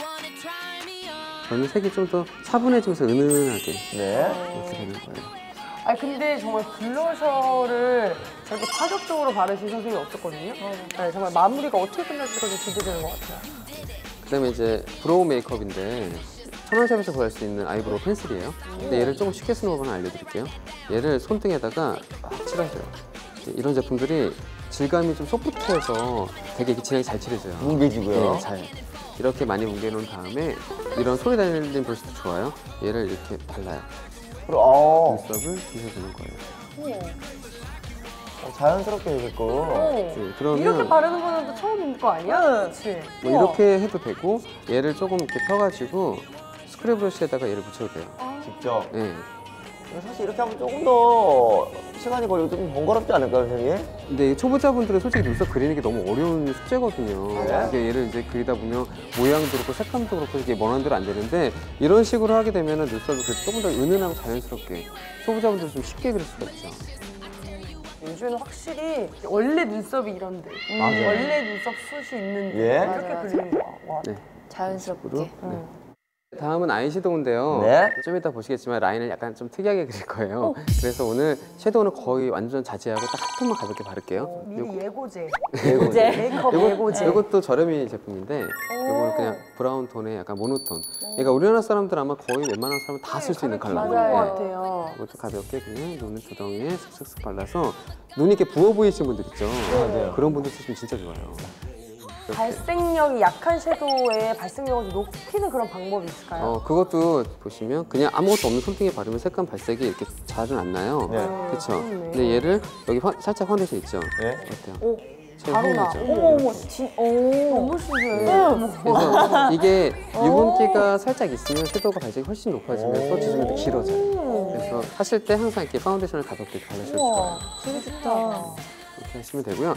S5: 저는 색이 좀 더 차분해지면서 은은하게
S2: 네.
S5: 이렇게 되는 거예요.
S1: 아니 근데 정말 블러셔를 저렇게 파격적으로 바르신 선생님이 없었거든요. 네, 정말 마무리가 어떻게 끝날지가 좀 기대되는 것 같아요.
S5: 그다음에 이제 브로우 메이크업인데 천원샵에서 구할 수 있는 아이브로우 펜슬이에요. 근데 얘를 조금 쉽게 쓰는 법을 알려드릴게요. 얘를 손등에다가 막 칠하세요. 이런 제품들이 질감이 좀 소프트해서 되게 진하게 잘 칠해져요.
S2: 뭉개지고요.
S5: 네, 잘. 이렇게 많이 뭉개놓은 다음에 이런 소리 달린 브러쉬도 좋아요. 얘를 이렇게 발라요.
S2: 어,
S5: 눈썹을 빗어주는 거예요.
S2: 자연스럽게 되겠고.
S5: 네, 그러면
S1: 이렇게 바르는 거는 또 처음 본 거 아니야? 그렇지.
S5: 뭐 이렇게 해도 되고 얘를 조금 이렇게 펴가지고 스크래 브러쉬에다가 얘를 묻혀도 돼요.
S2: 직접.
S5: 네.
S2: 사실 이렇게 하면 조금 더 시간이 걸리고 좀 번거롭지 않을까요, 선생님?
S5: 근데 초보자분들은 솔직히 눈썹 그리는 게 너무 어려운 숙제거든요.
S2: 네?
S5: 이게 얘를 이제 그리다 보면 모양도 그렇고 색감도 그렇고 이게 원하는 대로 안 되는데 이런 식으로 하게 되면 눈썹을 그래도 조금 더 은은하고 자연스럽게 초보자분들은 좀 쉽게 그릴 수가 있죠.
S1: 요즘에는 확실히 원래 눈썹이 이런데
S2: 맞아요.
S1: 원래 눈썹 숱이 있는데
S2: 예.
S1: 이렇게
S3: 맞아,
S1: 그리는 거야. 와.
S5: 네.
S3: 자연스럽게.
S5: 네. 다음은 아이섀도우인데요.
S2: 네.
S5: 좀 이따 보시겠지만 라인을 약간 좀 특이하게 그릴 거예요. 그래서 오늘 섀도우는 거의 완전 자제하고 딱 한 톤만 가볍게 바를게요.
S1: 어, 미리 예고제.
S2: 예고제.
S1: 메이크업
S5: 요거-
S1: 예고제.
S5: 이것도 저렴이 제품인데 이거는 그냥 브라운 톤에 약간 모노톤. 그러니까 우리나라 사람들 아마 거의 웬만한 사람은 다 쓸 수 있는 컬러.
S1: 맞아요.
S5: 네.
S1: 것 같아요.
S5: 이것도 가볍게 그냥 눈을 두덩이에 슥슥슥 발라서 눈이 이렇게 부어 보이시는 분들 있죠.
S2: 맞아요.
S5: 그런 분들 쓰시면 진짜 좋아요. 이렇게.
S1: 발색력이 약한 섀도우에 발색력을 좀 높이는 그런 방법이 있을까요?
S5: 어, 그것도 보시면 그냥 아무것도 없는 손등에 바르면 색감 발색이 이렇게 잘은 안 나요.
S2: 네.
S5: 그렇죠.
S1: 그렇네.
S5: 근데 얘를 여기 화- 살짝 파운데이션 있죠.
S2: 네.
S5: 어때요?
S3: 오.
S5: 제일
S1: 바로 나.
S5: 화면이죠.
S3: 어머 어머 진. 오.
S1: 너무 신기해.
S5: 그래서 이게 유분기가 살짝 있으면 섀도우가 발색이 훨씬 높아지면서
S2: 오.
S5: 지속력도 길어져요. 그래서 하실 때 항상 이렇게 파운데이션을 가볍게 발라주셔도 좋아요.
S3: 되게 좋다.
S5: 이렇게 하시면 되고요.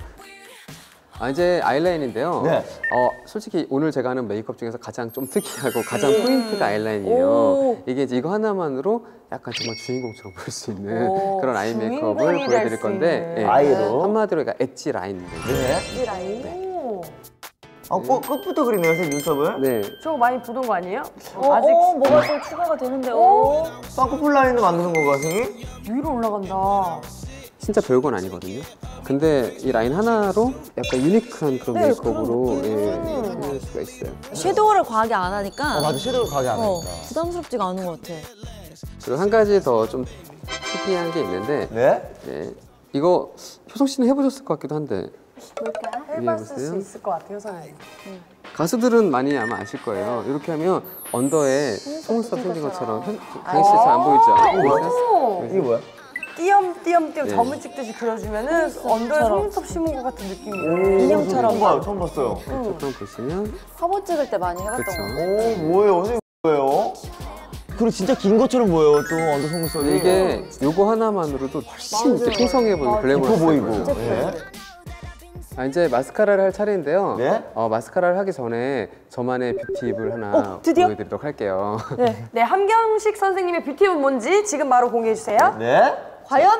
S5: 아, 이제 아이라인인데요.
S2: 네.
S5: 어, 솔직히 오늘 제가 하는 메이크업 중에서 가장 좀 특이하고 가장 포인트가 아이라인이에요.
S3: 오.
S5: 이게 이제 이거 하나만으로 약간 정말 주인공처럼 보일 수 있는
S1: 오,
S5: 그런 아이 메이크업을
S1: 주인공이 될
S5: 보여드릴
S1: 수
S5: 건데
S1: 있는.
S5: 예,
S2: 아이로.
S5: 한마디로 그러니까 엣지 라인인데.
S2: 네.
S1: 이 라인. 오.
S2: 아, 끝, 끝부터 그리네요, 선생님, 눈썹을.
S5: 네.
S1: 저거 많이 보던 거 아니에요?
S3: 어,
S1: 아직
S3: 어, 뭐가 또 추가가 되는데. 오.
S2: 쌍꺼풀 라인도 만드는 건가요, 선생님?
S1: 위로 올라간다.
S5: 진짜 별건 아니거든요. 근데 이 라인 하나로 약간 유니크한 그런
S3: 네,
S5: 메이크업으로
S3: 그런
S5: 예,
S3: 느낌.
S5: 해낼 수가 있어요.
S3: 섀도우를 과하게 안 하니까
S2: 아, 맞아. 섀도우 가게 안
S3: 어,
S2: 하니까.
S3: 부담스럽지가 않은 것 같아.
S5: 그리고 한 가지 더 좀 특이한 게 있는데
S2: 네?
S5: 예, 이거 효성 씨는 해보셨을 것 같기도 한데
S3: 뭘까요?
S1: 해봤을 수
S5: 해보세요.
S1: 있을 것 같아요, 선생님.
S5: 가수들은 많이 아마 아실 거예요. 이렇게 하면 언더에 속눈썹 생긴 것처럼 현- 강희 씨 잘 안 보이죠?
S2: 이게 뭐야?
S1: 띄엄띄엄띄엄
S5: 네.
S1: 점을 찍듯이 그려주면은 언더에 속눈썹 심은 것 같은 느낌이에요.
S3: 인형처럼.
S2: 처음 봐요, 처음 봤어요.
S5: 조금 보시면
S3: 화보 찍을 때 많이 해봤던
S5: 그쵸.
S3: 거.
S2: 오, 뭐예요? 선생님 뭐예요? 그리고 진짜 긴 것처럼 보여요, 또 언더 속눈썹이.
S5: 이게 요거 하나만으로도 훨씬 이제 풍성해 보이고
S2: 깊어
S5: 글래머러스
S2: 보이고.
S5: 보이고.
S2: 네.
S5: 아, 이제 마스카라를 할 차례인데요.
S2: 네?
S5: 어, 마스카라를 하기 전에 저만의 뷰티입을 하나
S3: 어, 드디어?
S5: 보여드리도록 할게요.
S1: 네, 함경식 선생님의 뷰티는 뭔지 지금 바로 공개해 주세요.
S2: 네?
S3: 과연?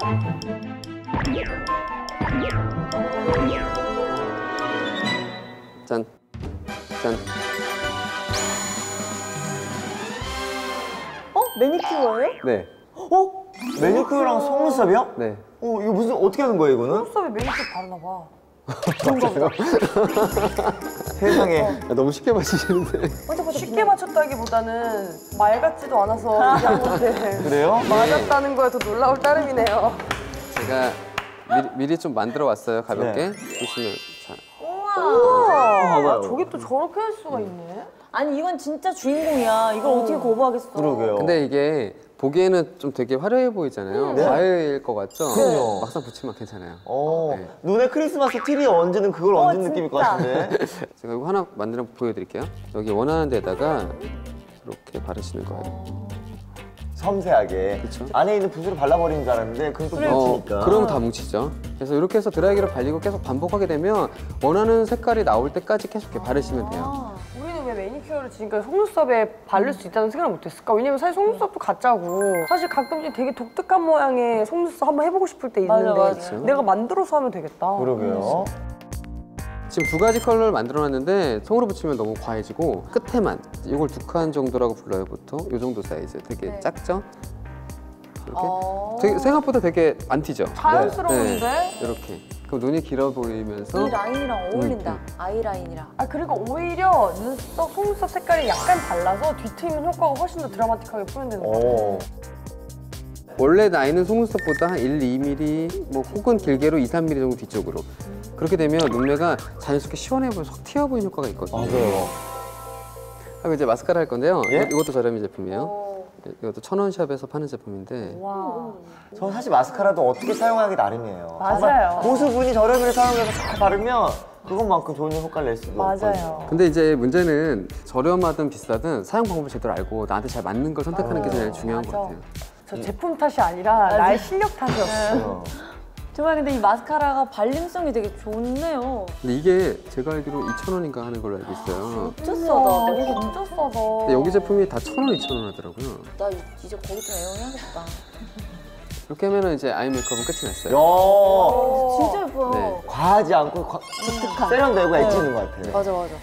S5: 짠, 짠.
S3: 어? 매니큐어예요?
S5: 네,
S3: 어?
S2: 매니큐어랑 속눈썹이요?
S5: 네.
S2: 어, 이거 무슨, 어떻게 하는 거예요, 이거는?
S1: 속눈썹에 매니큐어 바르나 봐.
S2: 세상에.
S5: 아, 너무 쉽게 맞히시는데.
S1: 쉽게 맞췄다기보다는 말 같지도 않아서 얘기한 건데
S2: 그래요?
S1: 맞았다는 거에 더 놀라울 따름이네요.
S5: 제가 미리, 미리 좀 만들어 왔어요, 가볍게.
S2: 네.
S5: 보시면. 자,
S1: 우와,
S2: 봐봐요.
S1: 저게 또 저렇게 할 수가 있네.
S3: 아니 이건 진짜 주인공이야. 이걸 어떻게 거부하겠어.
S2: 그러게요.
S5: 근데 이게 보기에는 좀 되게 화려해 보이잖아요.
S2: 네.
S5: 과일 것 같죠?
S2: 그럼요.
S5: 막상 붙이면 괜찮아요.
S2: 어,
S5: 네.
S2: 눈에 크리스마스 트리 얹는 그걸
S3: 어,
S2: 얹은 느낌일 것
S3: 진짜.
S2: 같은데.
S5: 제가 이거 하나 만들어 보여드릴게요. 여기 원하는 데다가 이렇게 바르시는 거예요.
S2: 섬세하게.
S5: 그쵸.
S2: 안에 있는 붓으로 발라버리는 줄 알았는데 그건 또
S5: 어,
S2: 뭉치니까.
S5: 그럼 다 뭉치죠. 그래서 이렇게 해서 드라이기로 발리고 계속 반복하게 되면 원하는 색깔이 나올 때까지 계속 이렇게 바르시면 돼요.
S1: 우리는 왜 매니큐어를 지금까지 속눈썹에 바를 수 있다는 생각을 못했을까? 왜냐면 사실 속눈썹도 가짜고 사실 가끔씩 되게 독특한 모양의 속눈썹 한번 해보고 싶을 때 있는데
S3: 맞아, 맞아.
S1: 내가 만들어서 하면 되겠다.
S2: 그러게요.
S5: 지금 두 가지 컬러를 만들어 놨는데 손으로 붙이면 너무 과해지고 끝에만 이걸 두 칸 정도라고 불러요, 보통. 이 정도 사이즈. 되게
S3: 네.
S5: 작죠? 이렇게.
S3: 어.
S5: 되게 생각보다 되게 안 튀죠?
S1: 자연스러운데?
S5: 네, 이렇게. 그럼 눈이 길어 보이면서
S3: 이 라인이랑 어울린다.
S5: 음,
S3: 아이라인이랑.
S1: 아 그리고 오히려 눈썹, 속눈썹 색깔이 약간 달라서 뒤트이면 효과가 훨씬 더 드라마틱하게 표현되는 것 같아요.
S2: 오.
S5: 원래 나이는 속눈썹보다 한 일, 이 밀리미터 뭐 혹은 길게로 이, 삼 밀리미터 정도 뒤쪽으로. 그렇게 되면 눈매가 자연스럽게 시원해 보여 속 튀어 보이는 효과가 있거든요.
S2: 맞아요.
S5: 하고 이제 마스카라 할 건데요.
S2: 예?
S5: 이것도 저렴이 제품이에요. 이것도 천원 샵에서 파는 제품인데
S1: 와.
S2: 저는 사실 마스카라도 어떻게 사용하기 나름이에요.
S1: 맞아요.
S2: 정말 고수분이 저렴이를 사용해서 잘 바르면 그것만큼 좋은 효과를 낼 수도 없거든요.
S1: 맞아요.
S5: 근데 이제 문제는 저렴하든 비싸든 사용 방법을 제대로 알고 나한테 잘 맞는 걸 선택하는 게 제일 중요한
S1: 맞아.
S5: 것 같아요.
S1: 저 제품 탓이 아니라 나의 실력 탓이었어.
S2: 어.
S3: 정말 근데 이 마스카라가 발림성이 되게 좋네요.
S5: 근데 이게 제가 알기로 이천 원인가 하는 걸로 알고 있어요.
S3: 진짜
S1: 우와,
S3: 싸다.
S1: 이거 진짜 싸다.
S5: 근데 여기 제품이 다 천 원, 이천 원 하더라고요.
S3: 나 이제 거기 좀 애용해야겠다.
S5: 이렇게 하면 이제 아이 메이크업은 끝이 났어요.
S2: 야,
S3: 진짜 예뻐요.
S5: 네.
S2: 과하지 않고 과...
S3: 독특한.
S2: 세련되고 엣지는 것 같아요.
S3: 맞아 맞아.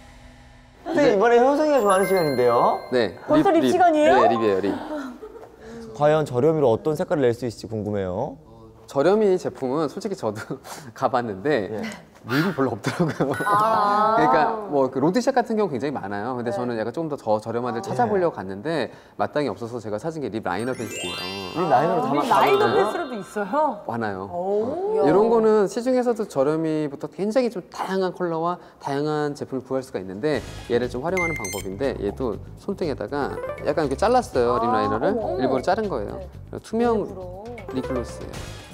S2: 근데 이번에 효성이가 좋아하는 시간인데요.
S5: 네.
S3: 벌써 립 시간이에요?
S5: 네, 립이에요, 립.
S2: 과연 저렴이로 어떤 색깔을 낼 수 있을지 궁금해요.
S5: 저렴이 제품은 솔직히 저도 가봤는데
S2: 예.
S5: 립이 별로 없더라고요.
S3: 아.
S5: 그러니까 뭐 그 로드샵 같은 경우 굉장히 많아요. 근데 저는 약간 좀 더 더 저렴한 데를 찾아보려고 갔는데 마땅히 없어서 제가 찾은 게 립 라이너 펜슬이에요.
S2: 립 라이너로 다
S1: 우리 라이더
S2: 맞춰요?
S1: 펜슬도 있어요.
S5: 많아요.
S1: 오.
S5: 이런 거는 시중에서도 저렴이부터 굉장히 좀 다양한 컬러와 다양한 제품을 구할 수가 있는데 얘를 좀 활용하는 방법인데 얘도 손등에다가 약간 이렇게 잘랐어요. 립 라이너를
S3: 어머, 어머.
S5: 일부러 자른 거예요.
S3: 네.
S5: 그리고 투명
S3: 일부러.
S5: 립글로스예요.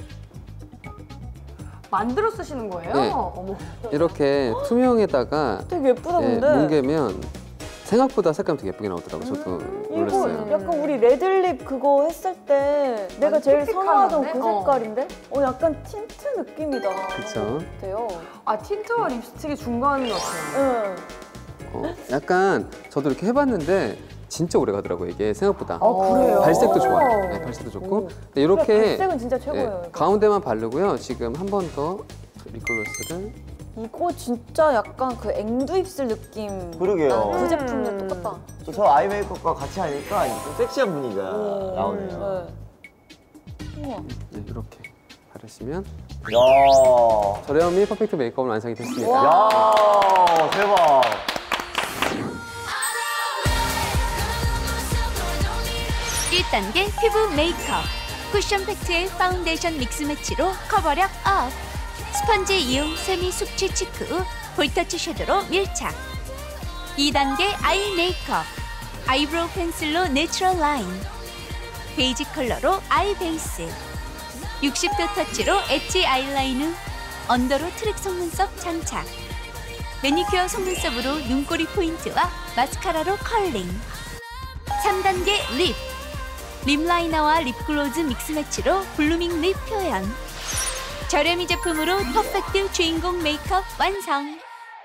S1: 만들어 쓰시는 거예요?
S5: 네.
S1: 어머.
S5: 이렇게 투명에다가
S3: 되게 예쁘다
S5: 예,
S3: 근데.
S5: 뭉개면 생각보다 색감 되게 예쁘게 나오더라고요. 저도
S3: 이거
S5: 놀랐어요.
S3: 약간 우리 레드립 그거 했을 때 내가 제일 선호하던 그
S1: 픽픽한데? 어.
S3: 색깔인데? 어 약간 틴트 느낌이다.
S5: 그쵸.
S3: 같아요.
S1: 아 틴트와 립스틱이 중간 같아요.
S3: 응.
S5: 어, 약간 저도 이렇게 해봤는데 진짜 오래 가더라고요. 이게 생각보다.
S1: 아 그래요?
S5: 발색도 좋아요. 네, 발색도 좋고. 근데 이렇게
S3: 발색은 진짜 최고예요.
S5: 예,
S3: 이거.
S5: 가운데만 바르고요. 지금 한 번 더 립글로스를
S3: 이거 진짜 약간 그 앵두 입술 느낌.
S2: 그러게요.
S3: 나는 그
S1: 음.
S3: 제품이랑 똑같다.
S2: 저, 저 아이 메이크업과 같이 하니까 좀 섹시한 분위기가 나오네요.
S3: 네. 우와.
S5: 네, 이렇게 바르시면
S2: 야,
S5: 저렴이 퍼펙트 메이크업은 완성이 됐습니다.
S2: 야, 대박.
S6: 일 단계 피부 메이크업. 쿠션 팩트의 파운데이션 믹스 매치로 커버력 업. 스펀지 이용 세미 숙취 치크 후 볼터치 섀도로 밀착. 이 단계 아이 메이크업. 아이브로우 펜슬로 내추럴 라인. 베이지 컬러로 아이 베이스. 육십 도 터치로 엣지 아이라인 후 언더로 트랙 속눈썹 장착. 매니큐어 속눈썹으로 눈꼬리 포인트와 마스카라로 컬링. 삼 단계 립. 립 라이너와 립글로즈 믹스 매치로 블루밍 립 표현. 저렴이 제품으로 퍼펙트 주인공 메이크업 완성.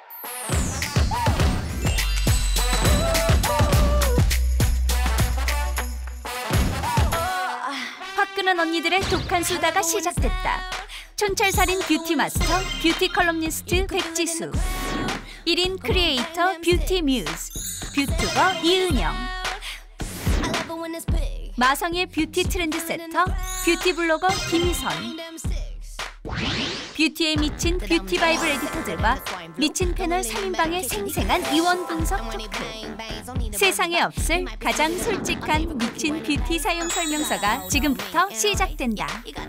S6: 화끈한 언니들의 독한 수다가 시작됐다. 촌철살인 뷰티 마스터, 뷰티 컬럼니스트 백지수, 일 인 크리에이터 뷰티 뮤즈, 뷰튜버 이은영, 마성의 뷰티 트렌드 세터, 뷰티 블로거 김희선, 뷰티에 미친 뷰티 바이블 에디터들과 미친 패널 삼 인방의 생생한 이원 분석 토크. 세상에 없을 가장 솔직한 미친 뷰티 사용 설명서가 지금부터 시작된다.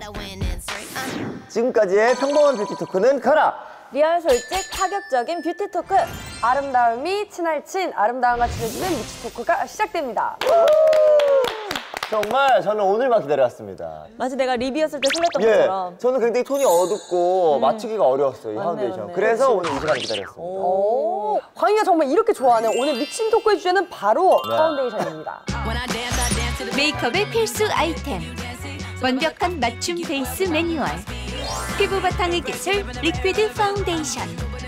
S2: 지금까지의 평범한 뷰티 토크는 가라.
S3: 리얼 솔직 파격적인 뷰티 토크.
S1: 아름다움이 친할 친, 아름다움과 친해지는 뮤직 토크가 시작됩니다.
S2: 정말 저는 오늘만 기다려왔습니다.
S3: 마치 내가 리뷰였을 때 설렜던
S2: 예,
S3: 것처럼.
S2: 저는 굉장히 톤이 어둡고
S3: 음.
S2: 맞추기가 어려웠어요, 이
S3: 맞네,
S2: 파운데이션.
S3: 맞네.
S2: 그래서 오늘 이 시간을 기다렸습니다.
S1: 오, 광희가 정말 이렇게 좋아하네. 오늘 미친 토크의 주제는 바로
S2: 네.
S1: 파운데이션입니다.
S6: 메이크업의 필수 아이템. 완벽한 맞춤 베이스 매뉴얼. 피부 바탕의 기술 리퀴드 파운데이션.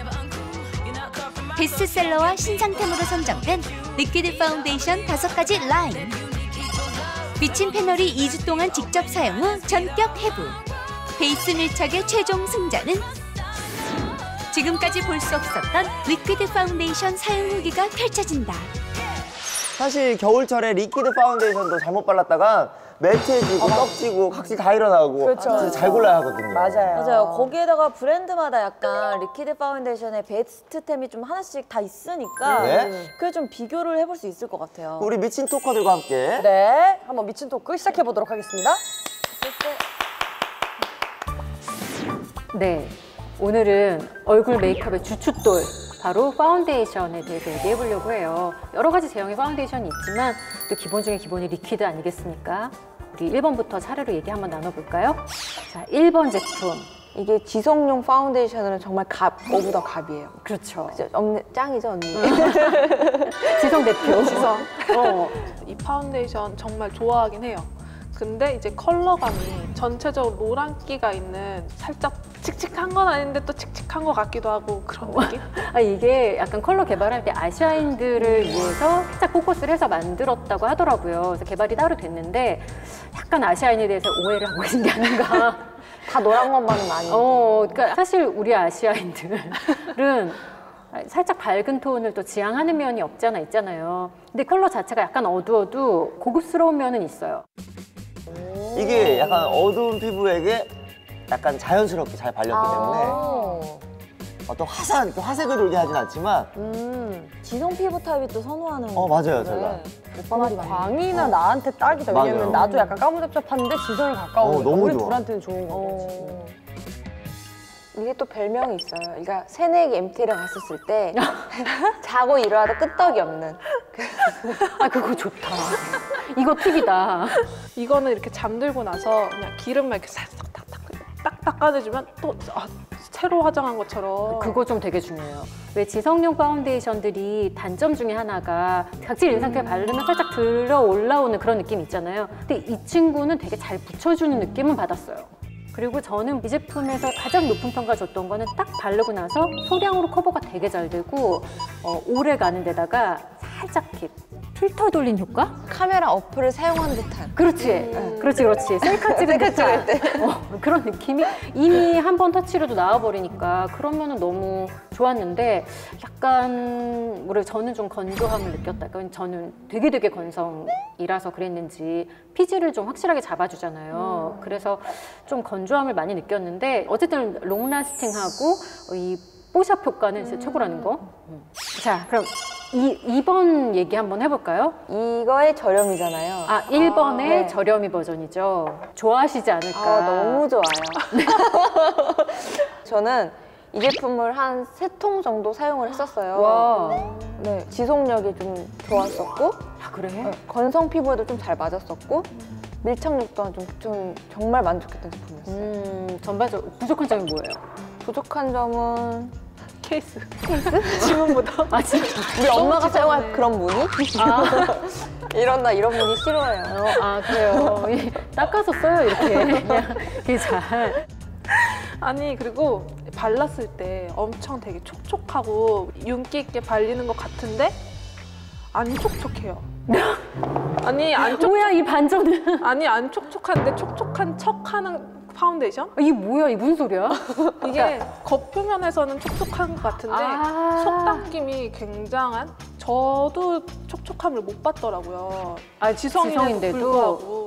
S6: 베스트셀러와 신상템으로 선정된 리퀴드 파운데이션 다섯 가지 라인. 미친 패널이 이 주 동안 직접 사용 후 전격 해부. 베이스 밀착의 최종 승자는 지금까지 볼 수 없었던 리퀴드 파운데이션 사용 후기가 펼쳐진다.
S2: 사실 겨울철에 리퀴드 파운데이션도 잘못 발랐다가 매트해지고 떡지고 각질 다 일어나고
S1: 그렇죠.
S2: 진짜 잘 골라야 하거든요.
S1: 맞아요.
S3: 맞아요. 거기에다가 브랜드마다 약간 리퀴드 파운데이션의 베스트템이 좀 하나씩 다 있으니까
S2: 네.
S3: 그걸 좀 비교를 해볼 수 있을 것 같아요.
S2: 우리 미친 토커들과 함께
S1: 네, 한번 미친 토크 시작해 보도록 하겠습니다.
S4: 네, 오늘은 얼굴 메이크업의 주춧돌, 바로 파운데이션에 대해서 얘기해 보려고 해요. 여러 가지 제형의 파운데이션이 있지만 또 기본 중에 기본이 리퀴드 아니겠습니까? 우리 일 번부터 차례로 얘기 한번 나눠볼까요? 자, 일 번 제품.
S8: 이게 지성용 파운데이션은 정말 갑, 오브더 갑이에요.
S4: 그렇죠.
S8: 진짜 없는, 짱이죠, 언니?
S4: 지성 대표.
S8: 지성.
S4: 어.
S9: 이 파운데이션 정말 좋아하긴 해요. 근데 이제 컬러감이 전체적으로 노란기가 있는 살짝 칙칙한 건 아닌데 또 칙칙한 것 같기도 하고 그런 느낌?
S4: 아, 이게 약간 컬러 개발할 때 아시아인들을 위해서 살짝 포커스를 해서 만들었다고 하더라고요. 그래서 개발이 따로 됐는데 약간 아시아인에 대해서 오해를 하고 계신 게 아닌가.
S8: 다 노란 것만은 아닌데.
S4: 어, 그러니까 사실 우리 아시아인들은 살짝 밝은 톤을 또 지향하는 면이 없지 않아 있잖아요. 근데 컬러 자체가 약간 어두워도 고급스러운 면은 있어요.
S2: 이게 약간 어두운 피부에게 약간 자연스럽게 잘 발렸기 때문에 어떤 화사한 이렇게 화색을 돌게 하진 않지만
S3: 음, 지성 피부 타입이 또 선호하는.
S2: 어 맞아요 제가
S3: 오빠 말이 맞네.
S1: 광희나 나한테 딱이다. 왜냐면
S2: 맞아요.
S1: 나도 약간 까무잡잡한데 지성이 가까우니까
S2: 어, 너무
S1: 우리
S2: 좋아.
S1: 둘한테는 좋은 거지.
S8: 이게 또 별명이 있어요. 그러니까 새내기 엠티를 갔었을 때 자고 일어나도 끄떡이 없는.
S4: 아, 그거 좋다. 이거 팁이다.
S9: 이거는 이렇게 잠들고 나서 그냥 기름만 이렇게 살짝 탁탁 딱 닦아내주면 또 아, 새로 화장한 것처럼.
S4: 그거 좀 되게 중요해요. 왜 지성용 파운데이션들이 단점 중에 하나가 각질 인상템 바르면 살짝 들어 올라오는 그런 느낌 있잖아요. 근데 이 친구는 되게 잘 붙여주는 느낌은 받았어요. 그리고 저는 이 제품에서 가장 높은 평가 줬던 거는 딱 바르고 나서 소량으로 커버가 되게 잘 되고 어, 오래 가는 데다가 살짝 이렇게 필터 돌린 효과?
S8: 카메라 어플을 사용한 듯한.
S4: 그렇지, 응, 그렇지, 그렇지. 셀카 찍은 듯한 어, 그런 느낌이 이미 한 번 터치로도 나와버리니까 그러면은 너무 좋았는데 약간 뭐래 저는 좀 건조함을 느꼈다. 그러니까 저는 되게 되게 건성이라서 그랬는지 피지를 좀 확실하게 잡아주잖아요. 그래서 좀 건조함을 많이 느꼈는데 어쨌든 롱라스팅하고 이 뽀샵 효과는 진짜 최고라는 거. 자, 그럼 이, 이 번 얘기 한번 해볼까요?
S8: 이거의 저렴이잖아요.
S4: 아, 일 번의
S8: 네.
S4: 저렴이 버전이죠. 좋아하시지 않을까.
S8: 아, 너무 좋아요. 저는 이 제품을 한 세 통 정도 사용을 했었어요.
S4: 와.
S8: 네, 지속력이 좀 좋았었고,
S4: 아, 그래?
S8: 네, 건성 피부에도 좀 잘 맞았었고, 밀착력 또한 좀, 좀 정말 만족했던 제품이었어요.
S4: 음, 전반적으로 부족한 점이 뭐예요?
S8: 부족한 점은
S9: 케이스.
S8: 지금부터
S4: 아, 진짜?
S8: 우리 엄마가 사용할 그런 무늬? 이런 나 이런 무늬 싫어해요.
S4: 어, 아, 그래요. 이, 닦아서 써요, 이렇게. 그냥 되게 잘.
S9: 아니 그리고 발랐을 때 엄청 되게 촉촉하고 윤기 있게 발리는 것 같은데 안 촉촉해요. 아니 안 촉.
S4: 뭐야, 이 반전은.
S9: 아니 안 촉촉한데 촉촉한 척하는 파운데이션?
S4: 이게 뭐야, 이 무슨 소리야?
S9: 이게 겉표면에서는 촉촉한 것 같은데
S4: 아.
S9: 속당김이 굉장한. 저도 촉촉함을 못 받더라고요.
S4: 아,
S9: 지성인데도
S4: 지성인데도?
S9: 불구하고.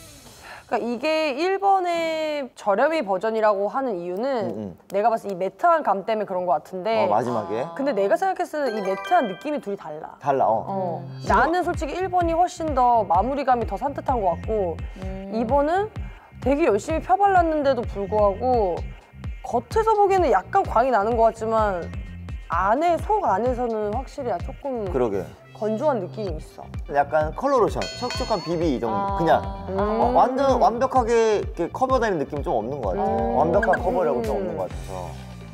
S1: 그러니까 이게 일 번의 저렴이 버전이라고 하는 이유는
S2: 음, 음.
S1: 내가 봤을 때 이 매트한 감 때문에 그런 것 같은데
S2: 어, 마지막에
S1: 근데 내가 생각했을 때 이 매트한 느낌이 둘이 달라.
S2: 달라. 어.
S1: 어. 나는 솔직히 일 번이 훨씬 더 마무리감이 더 산뜻한 것 같고 이 번은 되게 열심히 펴발랐는데도 불구하고 겉에서 보기에는 약간 광이 나는 것 같지만 안에 속 안에서는 확실히 조금
S2: 그러게.
S1: 건조한 느낌이 있어.
S2: 약간 컬러 로션, 촉촉한 비비 이 정도.
S4: 아.
S2: 그냥
S1: 음.
S2: 어, 완전 완벽하게 이렇게 커버되는 느낌 좀 없는 것 같아요.
S1: 음.
S2: 완벽한 커버력은 좀 없는 것 같아서.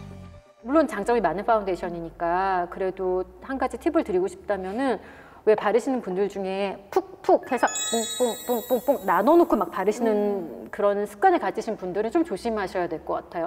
S4: 물론 장점이 많은 파운데이션이니까 그래도 한 가지 팁을 드리고 싶다면은 왜 바르시는 분들 중에 푹푹 해서 뿡뿡뿡뿡뿡 나눠놓고 막 바르시는 음. 그런 습관을 가지신 분들은 좀 조심하셔야 될 것 같아요.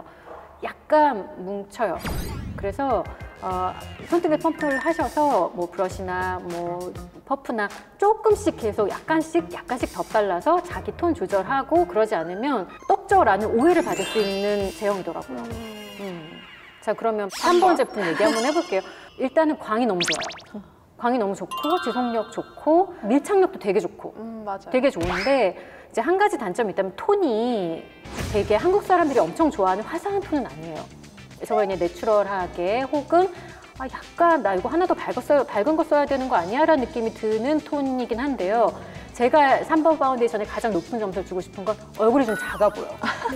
S4: 약간 뭉쳐요. 그래서 어, 손등에 펌프를 하셔서 뭐 브러쉬나 뭐 퍼프나 조금씩 계속 약간씩 약간씩 덧발라서 자기 톤 조절하고 그러지 않으면 떡져라는 오해를 받을 수 있는 제형이더라고요. 음. 자, 그러면 삼 번 제품 얘기 한번 해볼게요. 일단은 광이 너무 좋아요. 광이 너무 좋고 지속력 좋고 밀착력도 되게 좋고
S9: 음, 맞아요.
S4: 되게 좋은데 이제 한 가지 단점이 있다면 톤이 되게 한국 사람들이 엄청 좋아하는 화사한 톤은 아니에요. 그래서 그냥 내추럴하게 혹은 아, 약간 나 이거 하나 더 밝았어요, 밝은 거 써야 되는 거 아니야? 라는 느낌이 드는 톤이긴 한데요. 제가 삼 번 파운데이션에 가장 높은 점수를 주고 싶은 건 얼굴이 좀 작아 보여.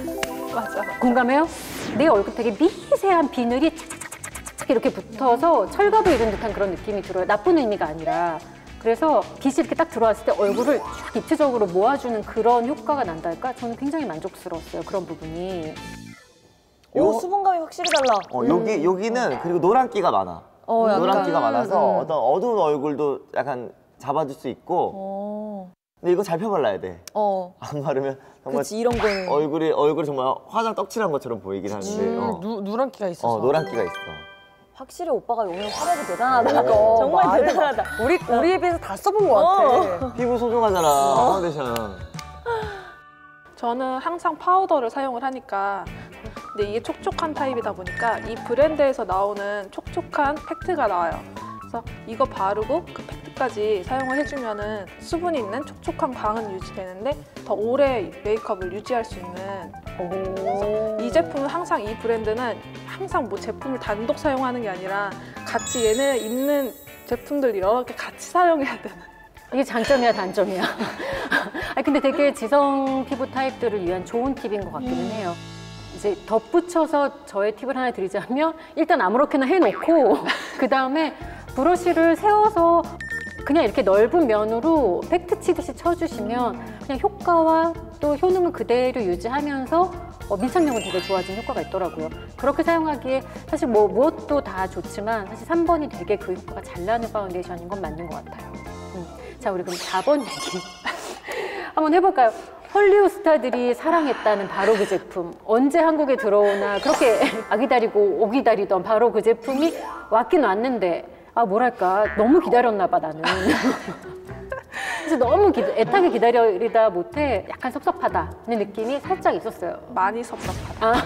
S9: 맞아.
S4: 공감해요? 내 얼굴 되게 미세한 비늘이 착착착착착 이렇게 붙어서 철갑을 입은 듯한 그런 느낌이 들어요. 나쁜 의미가 아니라. 그래서 빛이 이렇게 딱 들어왔을 때 얼굴을 쫙 입체적으로 모아주는 그런 효과가 난달까? 저는 굉장히 만족스러웠어요, 그런 부분이.
S2: 요-
S8: 오, 수분감이 확실히 달라.
S2: 어, 여기, 여기는 그리고 노란기가 많아.
S8: 어, 약간.
S2: 노란기가 많아서
S8: 음.
S2: 어떤 어두운 얼굴도 약간 잡아줄 수 있고.
S8: 어.
S2: 근데 이거 잘 펴발라야 돼.
S8: 어.
S2: 안 바르면 정말
S8: 그치, 이런 거는.
S2: 얼굴이, 얼굴이 정말 화장 떡칠한 것처럼 보이긴 하는데. 어.
S1: 누, 누런기가 있어서.
S2: 어, 노란기가 있어.
S8: 확실히 오빠가 오늘 화력이 대단하다.
S1: 그러니까
S8: 정말
S1: 말을
S8: 대단하다.
S1: 우리 우리에 비해서 다 써본 것 같아.
S2: 피부 소중하잖아, 파운데이션.
S9: 저는 항상 파우더를 사용을 하니까 근데 이게 촉촉한 타입이다 보니까 이 브랜드에서 나오는 촉촉한 팩트가 나와요. 그래서 이거 바르고 그 팩트까지 사용을 해주면은 수분이 있는 촉촉한 광은 유지되는데 더 오래 메이크업을 유지할 수 있는. 그래서 이 제품은 항상 이 브랜드는 항상 뭐 제품을 단독 사용하는 게 아니라 같이 얘네 있는 제품들 여러 개 같이 사용해야 되는.
S4: 이게 장점이야, 단점이야. 아니, 근데 되게 지성 피부 타입들을 위한 좋은 팁인 것 같기는 해요. 이제 덧붙여서 저의 팁을 하나 드리자면 일단 아무렇게나 해놓고 그 다음에 브러쉬를 세워서 그냥 이렇게 넓은 면으로 팩트 치듯이 쳐주시면 그냥 효과와 또 효능은 그대로 유지하면서 어, 밀착력은 되게 좋아진 효과가 있더라고요. 그렇게 사용하기에 사실 뭐 무엇도 다 좋지만 사실 삼 번이 되게 그 효과가 잘 나는 파운데이션인 건 맞는 것 같아요. 음. 자, 우리 그럼 사 번 얘기 한번 해볼까요? 헐리우드 스타들이 사랑했다는 바로 그 제품. 언제 한국에 들어오나 그렇게 아기다리고 오기다리던 바로 그 제품이 왔긴 왔는데 아, 뭐랄까, 너무 기다렸나 봐, 나는. 그래서 너무 기, 애타게 기다리다 못해 약간 섭섭하다는 느낌이 살짝 있었어요.
S9: 많이 섭섭하다.
S4: 아.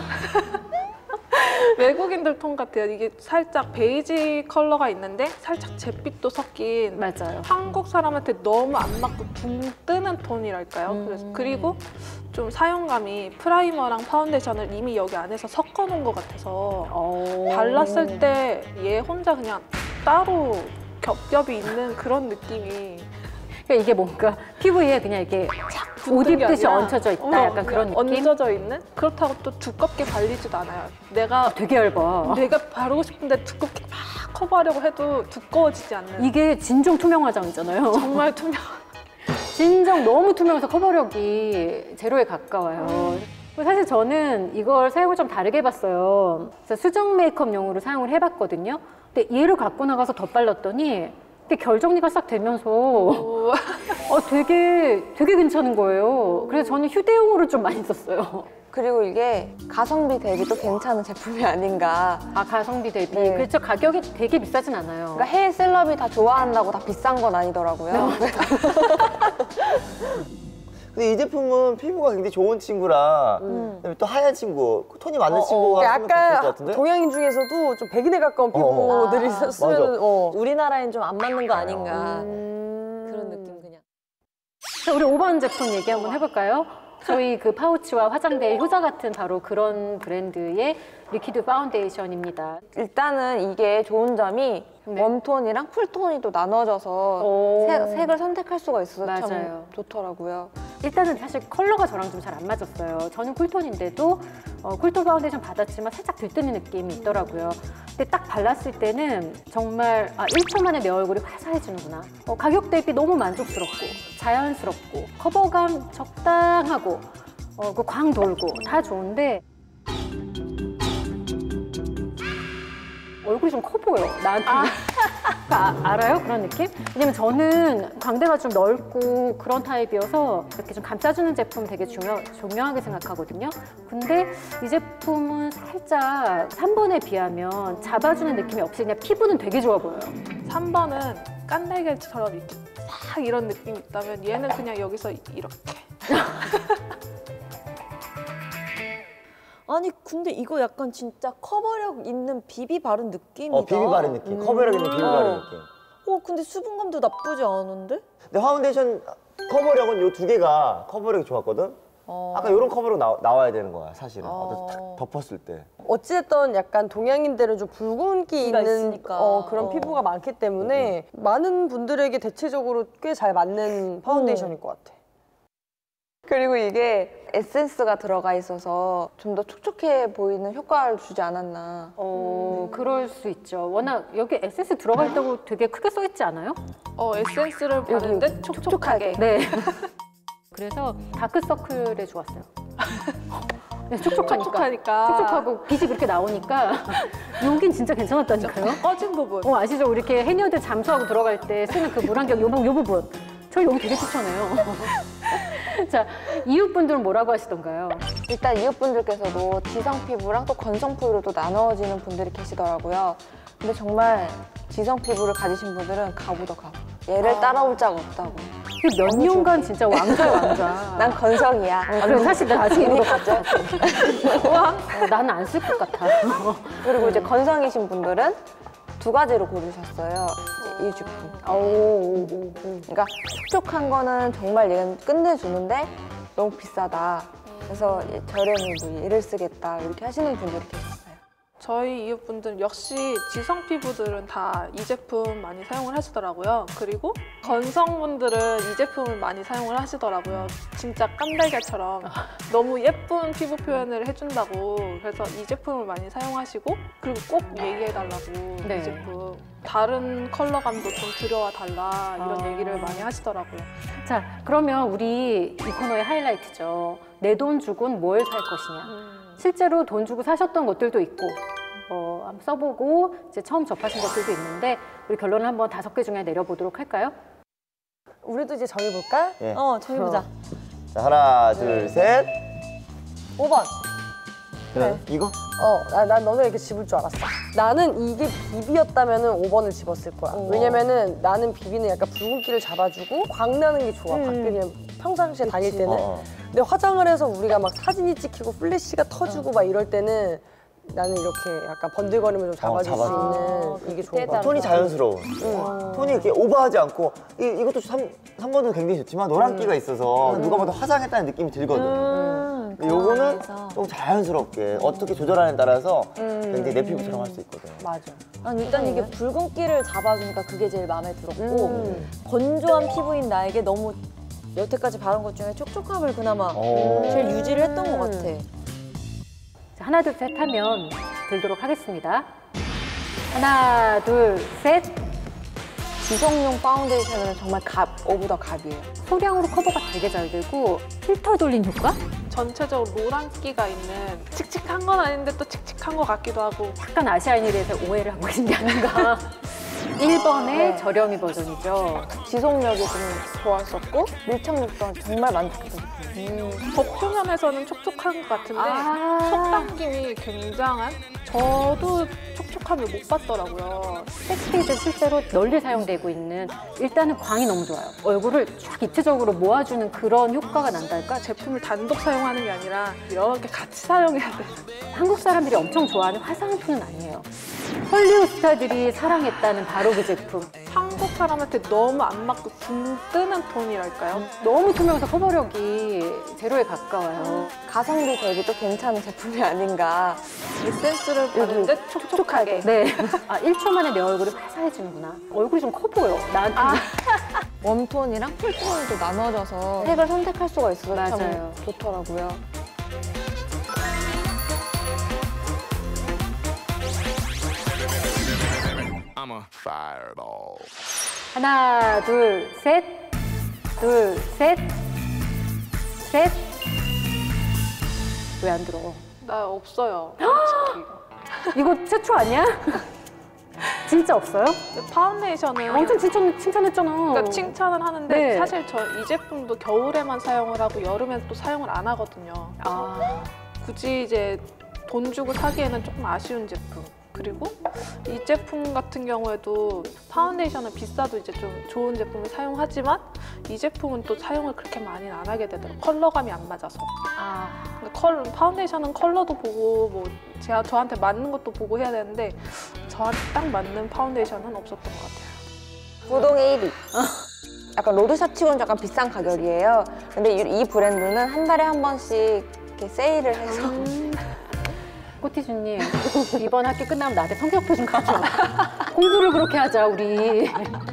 S9: 외국인들 톤 같아요. 이게 살짝 베이지 컬러가 있는데 살짝 잿빛도 섞인.
S4: 맞아요.
S9: 한국 사람한테 너무 안 맞고 붕 뜨는 톤이랄까요.
S4: 음.
S9: 그래서 그리고 좀 사용감이 프라이머랑 파운데이션을 이미 여기 안에서 섞어놓은 것 같아서
S4: 오.
S9: 발랐을 때 얘 혼자 그냥 따로 겹겹이 있는 그런 느낌이.
S4: 그러니까 이게 뭔가 피부에 그냥 이렇게 옷 입듯이 얹혀져 있다.
S9: 어,
S4: 약간 그런 느낌?
S9: 얹어져 있는? 그렇다고 또 두껍게 발리지도 않아요. 내가
S4: 되게 얇아.
S9: 내가 바르고 싶은데 두껍게 막 커버하려고 해도 두꺼워지지 않는.
S4: 이게 진정 투명 화장이잖아요.
S9: 정말 투명.
S4: 진정 너무 투명해서 커버력이 제로에 가까워요. 사실 저는 이걸 사용을 좀 다르게 해봤어요. 그래서 수정 메이크업용으로 사용을 해봤거든요. 근데 얘를 갖고 나가서 덧발랐더니 이게 결 정리가 싹 되면서 어, 되게 되게 괜찮은 거예요. 그래서 저는 휴대용으로 좀 많이 썼어요.
S8: 그리고 이게 가성비 대비도 괜찮은 제품이 아닌가.
S4: 아, 가성비 대비.
S8: 네.
S4: 그렇죠. 가격이 되게 비싸진 않아요.
S8: 그러니까 해외 셀럽이 다 좋아한다고 다 비싼 건 아니더라고요.
S2: 근데 이 제품은 피부가 굉장히 좋은 친구라
S1: 음.
S2: 그다음에 또 하얀 친구, 톤이 맞는
S1: 어, 어.
S2: 친구가 쓰면 좋을 것
S1: 약간
S2: 같은데?
S1: 동양인 중에서도 좀 백인에 가까운 피부들이
S2: 어.
S1: 쓰면
S2: 맞아.
S1: 어.
S3: 우리나라엔 좀 안 맞는 거 아닌가
S1: 음...
S3: 그런 느낌 그냥.
S4: 자, 우리 오 번 제품 얘기 한번 해볼까요? 저희 그 파우치와 화장대의 효자 같은 바로 그런 브랜드의 리퀴드 파운데이션입니다.
S8: 일단은 이게 좋은 점이
S4: 네.
S8: 웜톤이랑 쿨톤이 또 나눠져서
S4: 오.
S8: 색, 색을 선택할 수가 있어서
S4: 맞아요.
S8: 참 좋더라고요.
S4: 일단은 사실 컬러가 저랑 좀 잘 안 맞았어요. 저는 쿨톤인데도 어, 쿨톤 파운데이션 받았지만 살짝 들뜨는 느낌이 있더라고요. 근데 딱 발랐을 때는 정말 아, 일 초 만에 내 얼굴이 화사해지는구나. 어, 가격 대비 너무 만족스럽고 자연스럽고 커버감 적당하고 어, 그 광 돌고 다 좋은데 얼굴이 좀 커 보여, 나한테. 아. 아, 알아요? 그런 느낌? 왜냐면 저는 광대가 좀 넓고 그런 타입이어서 이렇게 좀 감싸주는 제품 되게 중요, 중요하게 생각하거든요. 근데 이 제품은 살짝 삼 번에 비하면 잡아주는 느낌이 없이 그냥 피부는 되게 좋아 보여요.
S9: 삼 번은 깐달걀처럼 이렇게 싹 이런 느낌이 있다면 얘는 그냥 여기서 이렇게.
S3: 아니 근데 이거 약간 진짜 커버력 있는 비비 바른 느낌이다.
S2: 어, 비비 바른 느낌. 커버력 있는 비비 바른 느낌.
S3: 어 근데 수분감도 나쁘지 않은데?
S2: 근데 파운데이션 커버력은 이 두 개가 커버력이 좋았거든?
S3: 어.
S2: 아까 이런 커버력 나, 나와야 되는 거야, 사실은.
S3: 어.
S2: 탁 덮었을 때.
S1: 어찌됐든 약간 동양인들은 좀 붉은기
S3: 기가
S1: 있는
S3: 있으니까.
S1: 어, 그런
S3: 어.
S1: 피부가 많기 때문에 많은 분들에게 대체적으로 꽤 잘 맞는 파운데이션일 것 같아.
S8: 그리고 이게 에센스가 들어가 있어서 좀 더 촉촉해 보이는 효과를 주지 않았나.
S4: 어, 그럴 수 있죠. 워낙 여기 에센스 들어가 있다고 되게 크게 써 있지 않아요?
S9: 어, 에센스를 바르는데 촉촉하게.
S4: 네. 그래서 다크서클에 좋았어요. 네, 촉촉하니까.
S9: 촉촉하니까.
S4: 촉촉하고 빛이 그렇게 나오니까 여긴 진짜 괜찮았다니까요.
S9: 꺼진 부분.
S4: 어, 아시죠? 이렇게 해녀들 잠수하고 들어갈 때 쓰는 그 물안경 요, 부- 요 부분. 저 여기 되게 추천해요. 자, 이웃분들은 뭐라고 하시던가요?
S8: 일단 이웃분들께서도 지성 피부랑 또 건성 피부로 또 나눠지는 분들이 계시더라고요. 근데 정말 지성 피부를 가지신 분들은 가보다 가보. 얘를 따라올 자가 없다고.
S4: 몇 년간 진짜 왕자야, 왕자.
S8: 난 건성이야.
S4: 아, 그래, 사실 나 아직 이거 같아. 어, 나는 안 쓸 것 같아.
S8: 그리고 이제 건성이신 분들은 두 가지로 고르셨어요. 이제 이 제품. 그러니까 촉촉한 거는 정말 얘는 끝내주는데 너무 비싸다. 그래서 저렴이 뭐 얘를 쓰겠다 이렇게 하시는 분들이 계셨어요.
S9: 저희 이웃분들 역시 지성 피부들은 다 이 제품 많이 사용을 하시더라고요. 그리고 건성분들은 이 제품을 많이 사용을 하시더라고요. 진짜 깐달걀처럼 너무 예쁜 피부 표현을 해준다고 그래서 이 제품을 많이 사용하시고 그리고 꼭 얘기해달라고
S4: 네.
S9: 이 제품 다른 컬러감도 좀 들여와 달라 이런
S4: 아.
S9: 얘기를 많이 하시더라고요.
S4: 자, 그러면 우리 이 코너의 하이라이트죠. 내 돈 주곤 뭘 살 것이냐. 실제로 돈 주고 사셨던 것들도 있고 어, 한번 써보고 이제 처음 접하신 것들도 있는데 우리 결론을 한번 다섯 개 중에 내려보도록 할까요?
S1: 우리도 이제 정해볼까?
S2: 예.
S3: 어 정해보자.
S2: 자, 하나, 둘, 셋.
S1: 오 번.
S2: 그래. 이거?
S1: 어, 나, 난 너네 이렇게 집을 줄 알았어. 나는 이게 비비였다면은 오 번을 집었을 거야. 왜냐면은 나는 비비는 약간 붉은기를 잡아주고 광 나는 게 좋아. 밖에 그냥 평상시에 다닐 때는.
S2: 어, 어.
S1: 근데 화장을 해서 우리가 막 사진이 찍히고 플래시가 터지고 막 이럴 때는 나는 이렇게 약간 번들거림을 좀 잡아줄
S2: 어,
S1: 수
S2: 잡아줘.
S1: 있는 이게 좋은 것
S2: 어,
S1: 같아.
S2: 톤이 자연스러운. 톤이 이렇게 오버하지 않고 이, 이것도 삼, 삼 번도 굉장히 좋지만 노란기가 있어서 누가 봐도 화장했다는 느낌이 들거든.
S3: 음,
S2: 근데 근데 요거는
S3: 그래서.
S2: 좀 자연스럽게 어떻게 조절하느냐에 따라서 굉장히 내 피부처럼 할 수 있거든.
S8: 맞아.
S3: 난 일단 이게 붉은기를 잡아주니까 그게 제일 마음에 들었고
S8: 음.
S3: 건조한 피부인 나에게 너무 여태까지 바른 것 중에 촉촉함을 그나마
S2: 오.
S3: 제일 유지를 했던 것 같아.
S4: 자, 하나, 둘, 셋 하면 들도록 하겠습니다. 하나, 둘, 셋.
S8: 지속용 파운데이션은 정말 갑, 오브 더 갑이에요.
S4: 소량으로 커버가 되게 잘 되고 필터 돌린 효과?
S9: 전체적으로 노란기가 있는 칙칙한 건 아닌데 또 칙칙한 것 같기도 하고
S4: 약간 아시아인에 대해서 오해를 하고 계신 게 아닌가. 일 번의
S8: 네.
S4: 저렴이 버전이죠.
S8: 지속력이 좀 좋았었고 밀착력도 정말 만족했던 제품.
S9: 겉표면에서는 촉촉한 것 같은데
S4: 아.
S9: 속당김이 굉장한 저도 촉촉함을 못 봤더라고요.
S4: 팩스테이즈 실제로 널리 사용되고 있는 일단은 광이 너무 좋아요. 얼굴을 쫙 입체적으로 모아주는 그런 효과가 난달까?
S9: 제품을 단독 사용하는 게 아니라 여러 개 같이 사용해야 돼.
S4: 한국 사람들이 엄청 좋아하는 화장품은 아니에요. 헐리우드 스타들이 사랑했다는 바로 그 제품.
S9: 한국 사람한테 너무 안 맞고 붕 뜨는 톤이랄까요?
S4: 너무 투명해서 커버력이 제로에 가까워요.
S8: 가성비 대비 또 괜찮은 제품이 아닌가.
S9: 에센스를 바르는데 촉촉하게.
S4: 네. 아, 일 초 만에 내 얼굴이 화사해지는구나. 얼굴이 좀 커 보여. 나한테.
S8: 아. 웜톤이랑 쿨톤도 나눠져서 색을 선택할 수가 있어서
S4: 맞아요.
S8: 참 좋더라고요.
S10: I'm a fireball.
S4: 하나, 둘, 셋. 둘, 셋. 셋. 왜 안 들어?
S9: 나 없어요. 솔직히.
S4: 이거 최초 아니야? 진짜 없어요?
S9: 근데 파운데이션은
S4: 엄청 칭찬, 칭찬했잖아.
S9: 그러니까 칭찬을 하는데
S4: 네.
S9: 사실 저 이 제품도 겨울에만 사용을 하고 여름엔 또 사용을 안 하거든요.
S4: 아.
S9: 굳이 이제 돈 주고 사기에는 조금 아쉬운 제품. 그리고 이 제품 같은 경우에도 파운데이션은 비싸도 이제 좀 좋은 제품을 사용하지만 이 제품은 또 사용을 그렇게 많이는 안 하게 되더라고요. 컬러감이 안 맞아서.
S4: 아.
S9: 그러니까 컬, 파운데이션은 컬러도 보고 뭐 제가 저한테 맞는 것도 보고 해야 되는데 저한테 딱 맞는 파운데이션은 없었던 것 같아요.
S8: 부동의 일 위. 약간 로드샵 치고는 약간 비싼 가격이에요. 근데 이, 이 브랜드는 한 달에 한 번씩 이렇게 세일을 해서
S4: 꼬티주님, 이번 학기 끝나면 나한테 성적표 좀 가져. 공부를 그렇게 하자, 우리.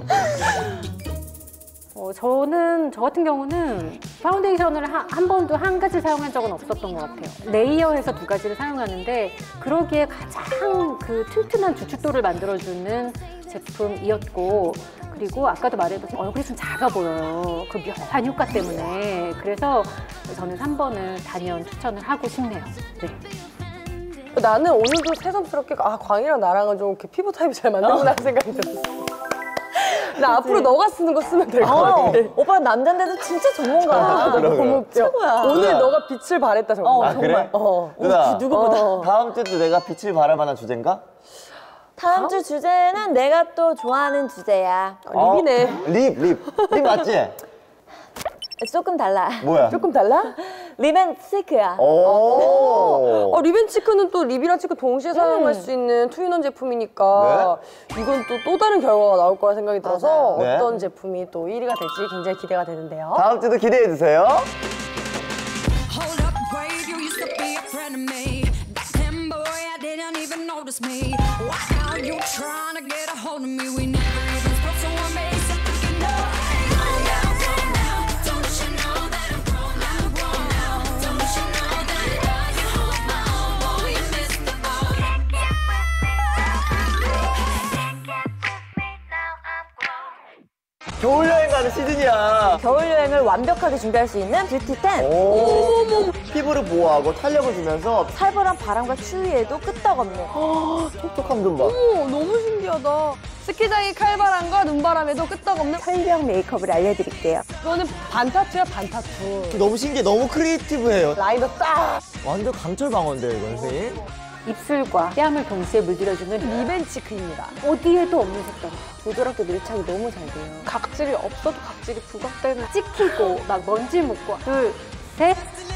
S4: 어, 저는, 저 같은 경우는 파운데이션을 하, 한 번도 한 가지 사용한 적은 없었던 것 같아요. 레이어해서 두 가지를 사용하는데 그러기에 가장 그 튼튼한 주춧돌을 만들어주는 제품이었고 그리고 아까도 말해도 얼굴이 좀 작아 보여요. 그 묘한 효과 때문에. 그래서 저는 삼 번을 단연 추천을 하고 싶네요. 네.
S1: 나는 오늘도 새삼스럽게 아 광이랑 나랑은 좀 이렇게 피부 타입이 잘 맞는구나 생각이 들었어. 나 앞으로 너가 쓰는 거 쓰면 될 것 같아.
S3: 오빠 남잔데도 진짜 전문가야.
S1: 아,
S2: 그래,
S1: 너무 웃겨.
S3: 최고야.
S1: 오늘
S2: 누나.
S1: 너가 빛을 발했다 정말.
S3: 어,
S2: 아 그래?
S1: 어.
S2: 누나
S1: 누구보다.
S2: 어. 다음 주도 내가 빛을 발할 만한 주제인가?
S3: 다음 주 주제는 내가 또 좋아하는 주제야.
S1: 어, 립이네.
S2: 어? 립, 립. 립 맞지?
S3: 조금 달라.
S2: 뭐야?
S1: 조금 달라?
S3: 립앤 치크야.
S2: 오.
S1: 어, 립앤 치크는 또 립이랑 치크 동시에 사용할 수 있는 투인원 제품이니까 이건 또 또 다른 결과가 나올 거라 생각이 들어서
S2: 네.
S1: 어떤 제품이 또 일 위가 될지 굉장히 기대가 되는데요.
S2: 다음 주도 기대해 주세요.
S11: Hold up, wait, you used to be a friend of me. Back then, boy, I didn't even notice me. Why now you trying to get a hold of me? We never even spoke, so I'm basically thinking, no. Calm down, calm down. Don't you know that I'm grown now, grown now? Don't you know that I can hold my own? Boy, you missed the boat.
S2: 겨울 여행 가는 시즌이야.
S3: 겨울 여행을 완벽하게 준비할 수 있는 뷰티 텐.
S2: 오. 피부를 보호하고 탄력을 주면서
S3: 살벌한 바람과 추위에도 끄떡없는.
S2: 촉촉함 좀 봐.
S1: 오, 너무 신기하다. 스키장의 칼바람과 눈바람에도 끄떡없는
S3: 철벽 메이크업을 알려드릴게요.
S1: 이거는 반타투야 반타투.
S2: 너무 신기해. 너무 크리에이티브해요.
S1: 라이너 딱.
S2: 완전 강철 방어인데요, 이거 선생님?
S4: 입술과 뺨을 동시에 물들여주는
S1: 립앤 치크입니다.
S4: 어디에도 없는 색깔.
S8: 부드럽게 밀착이 너무 잘 돼요.
S9: 각질이 없어도 각질이 부각되는
S4: 찍히고 막 먼지 묻고. 둘, 셋.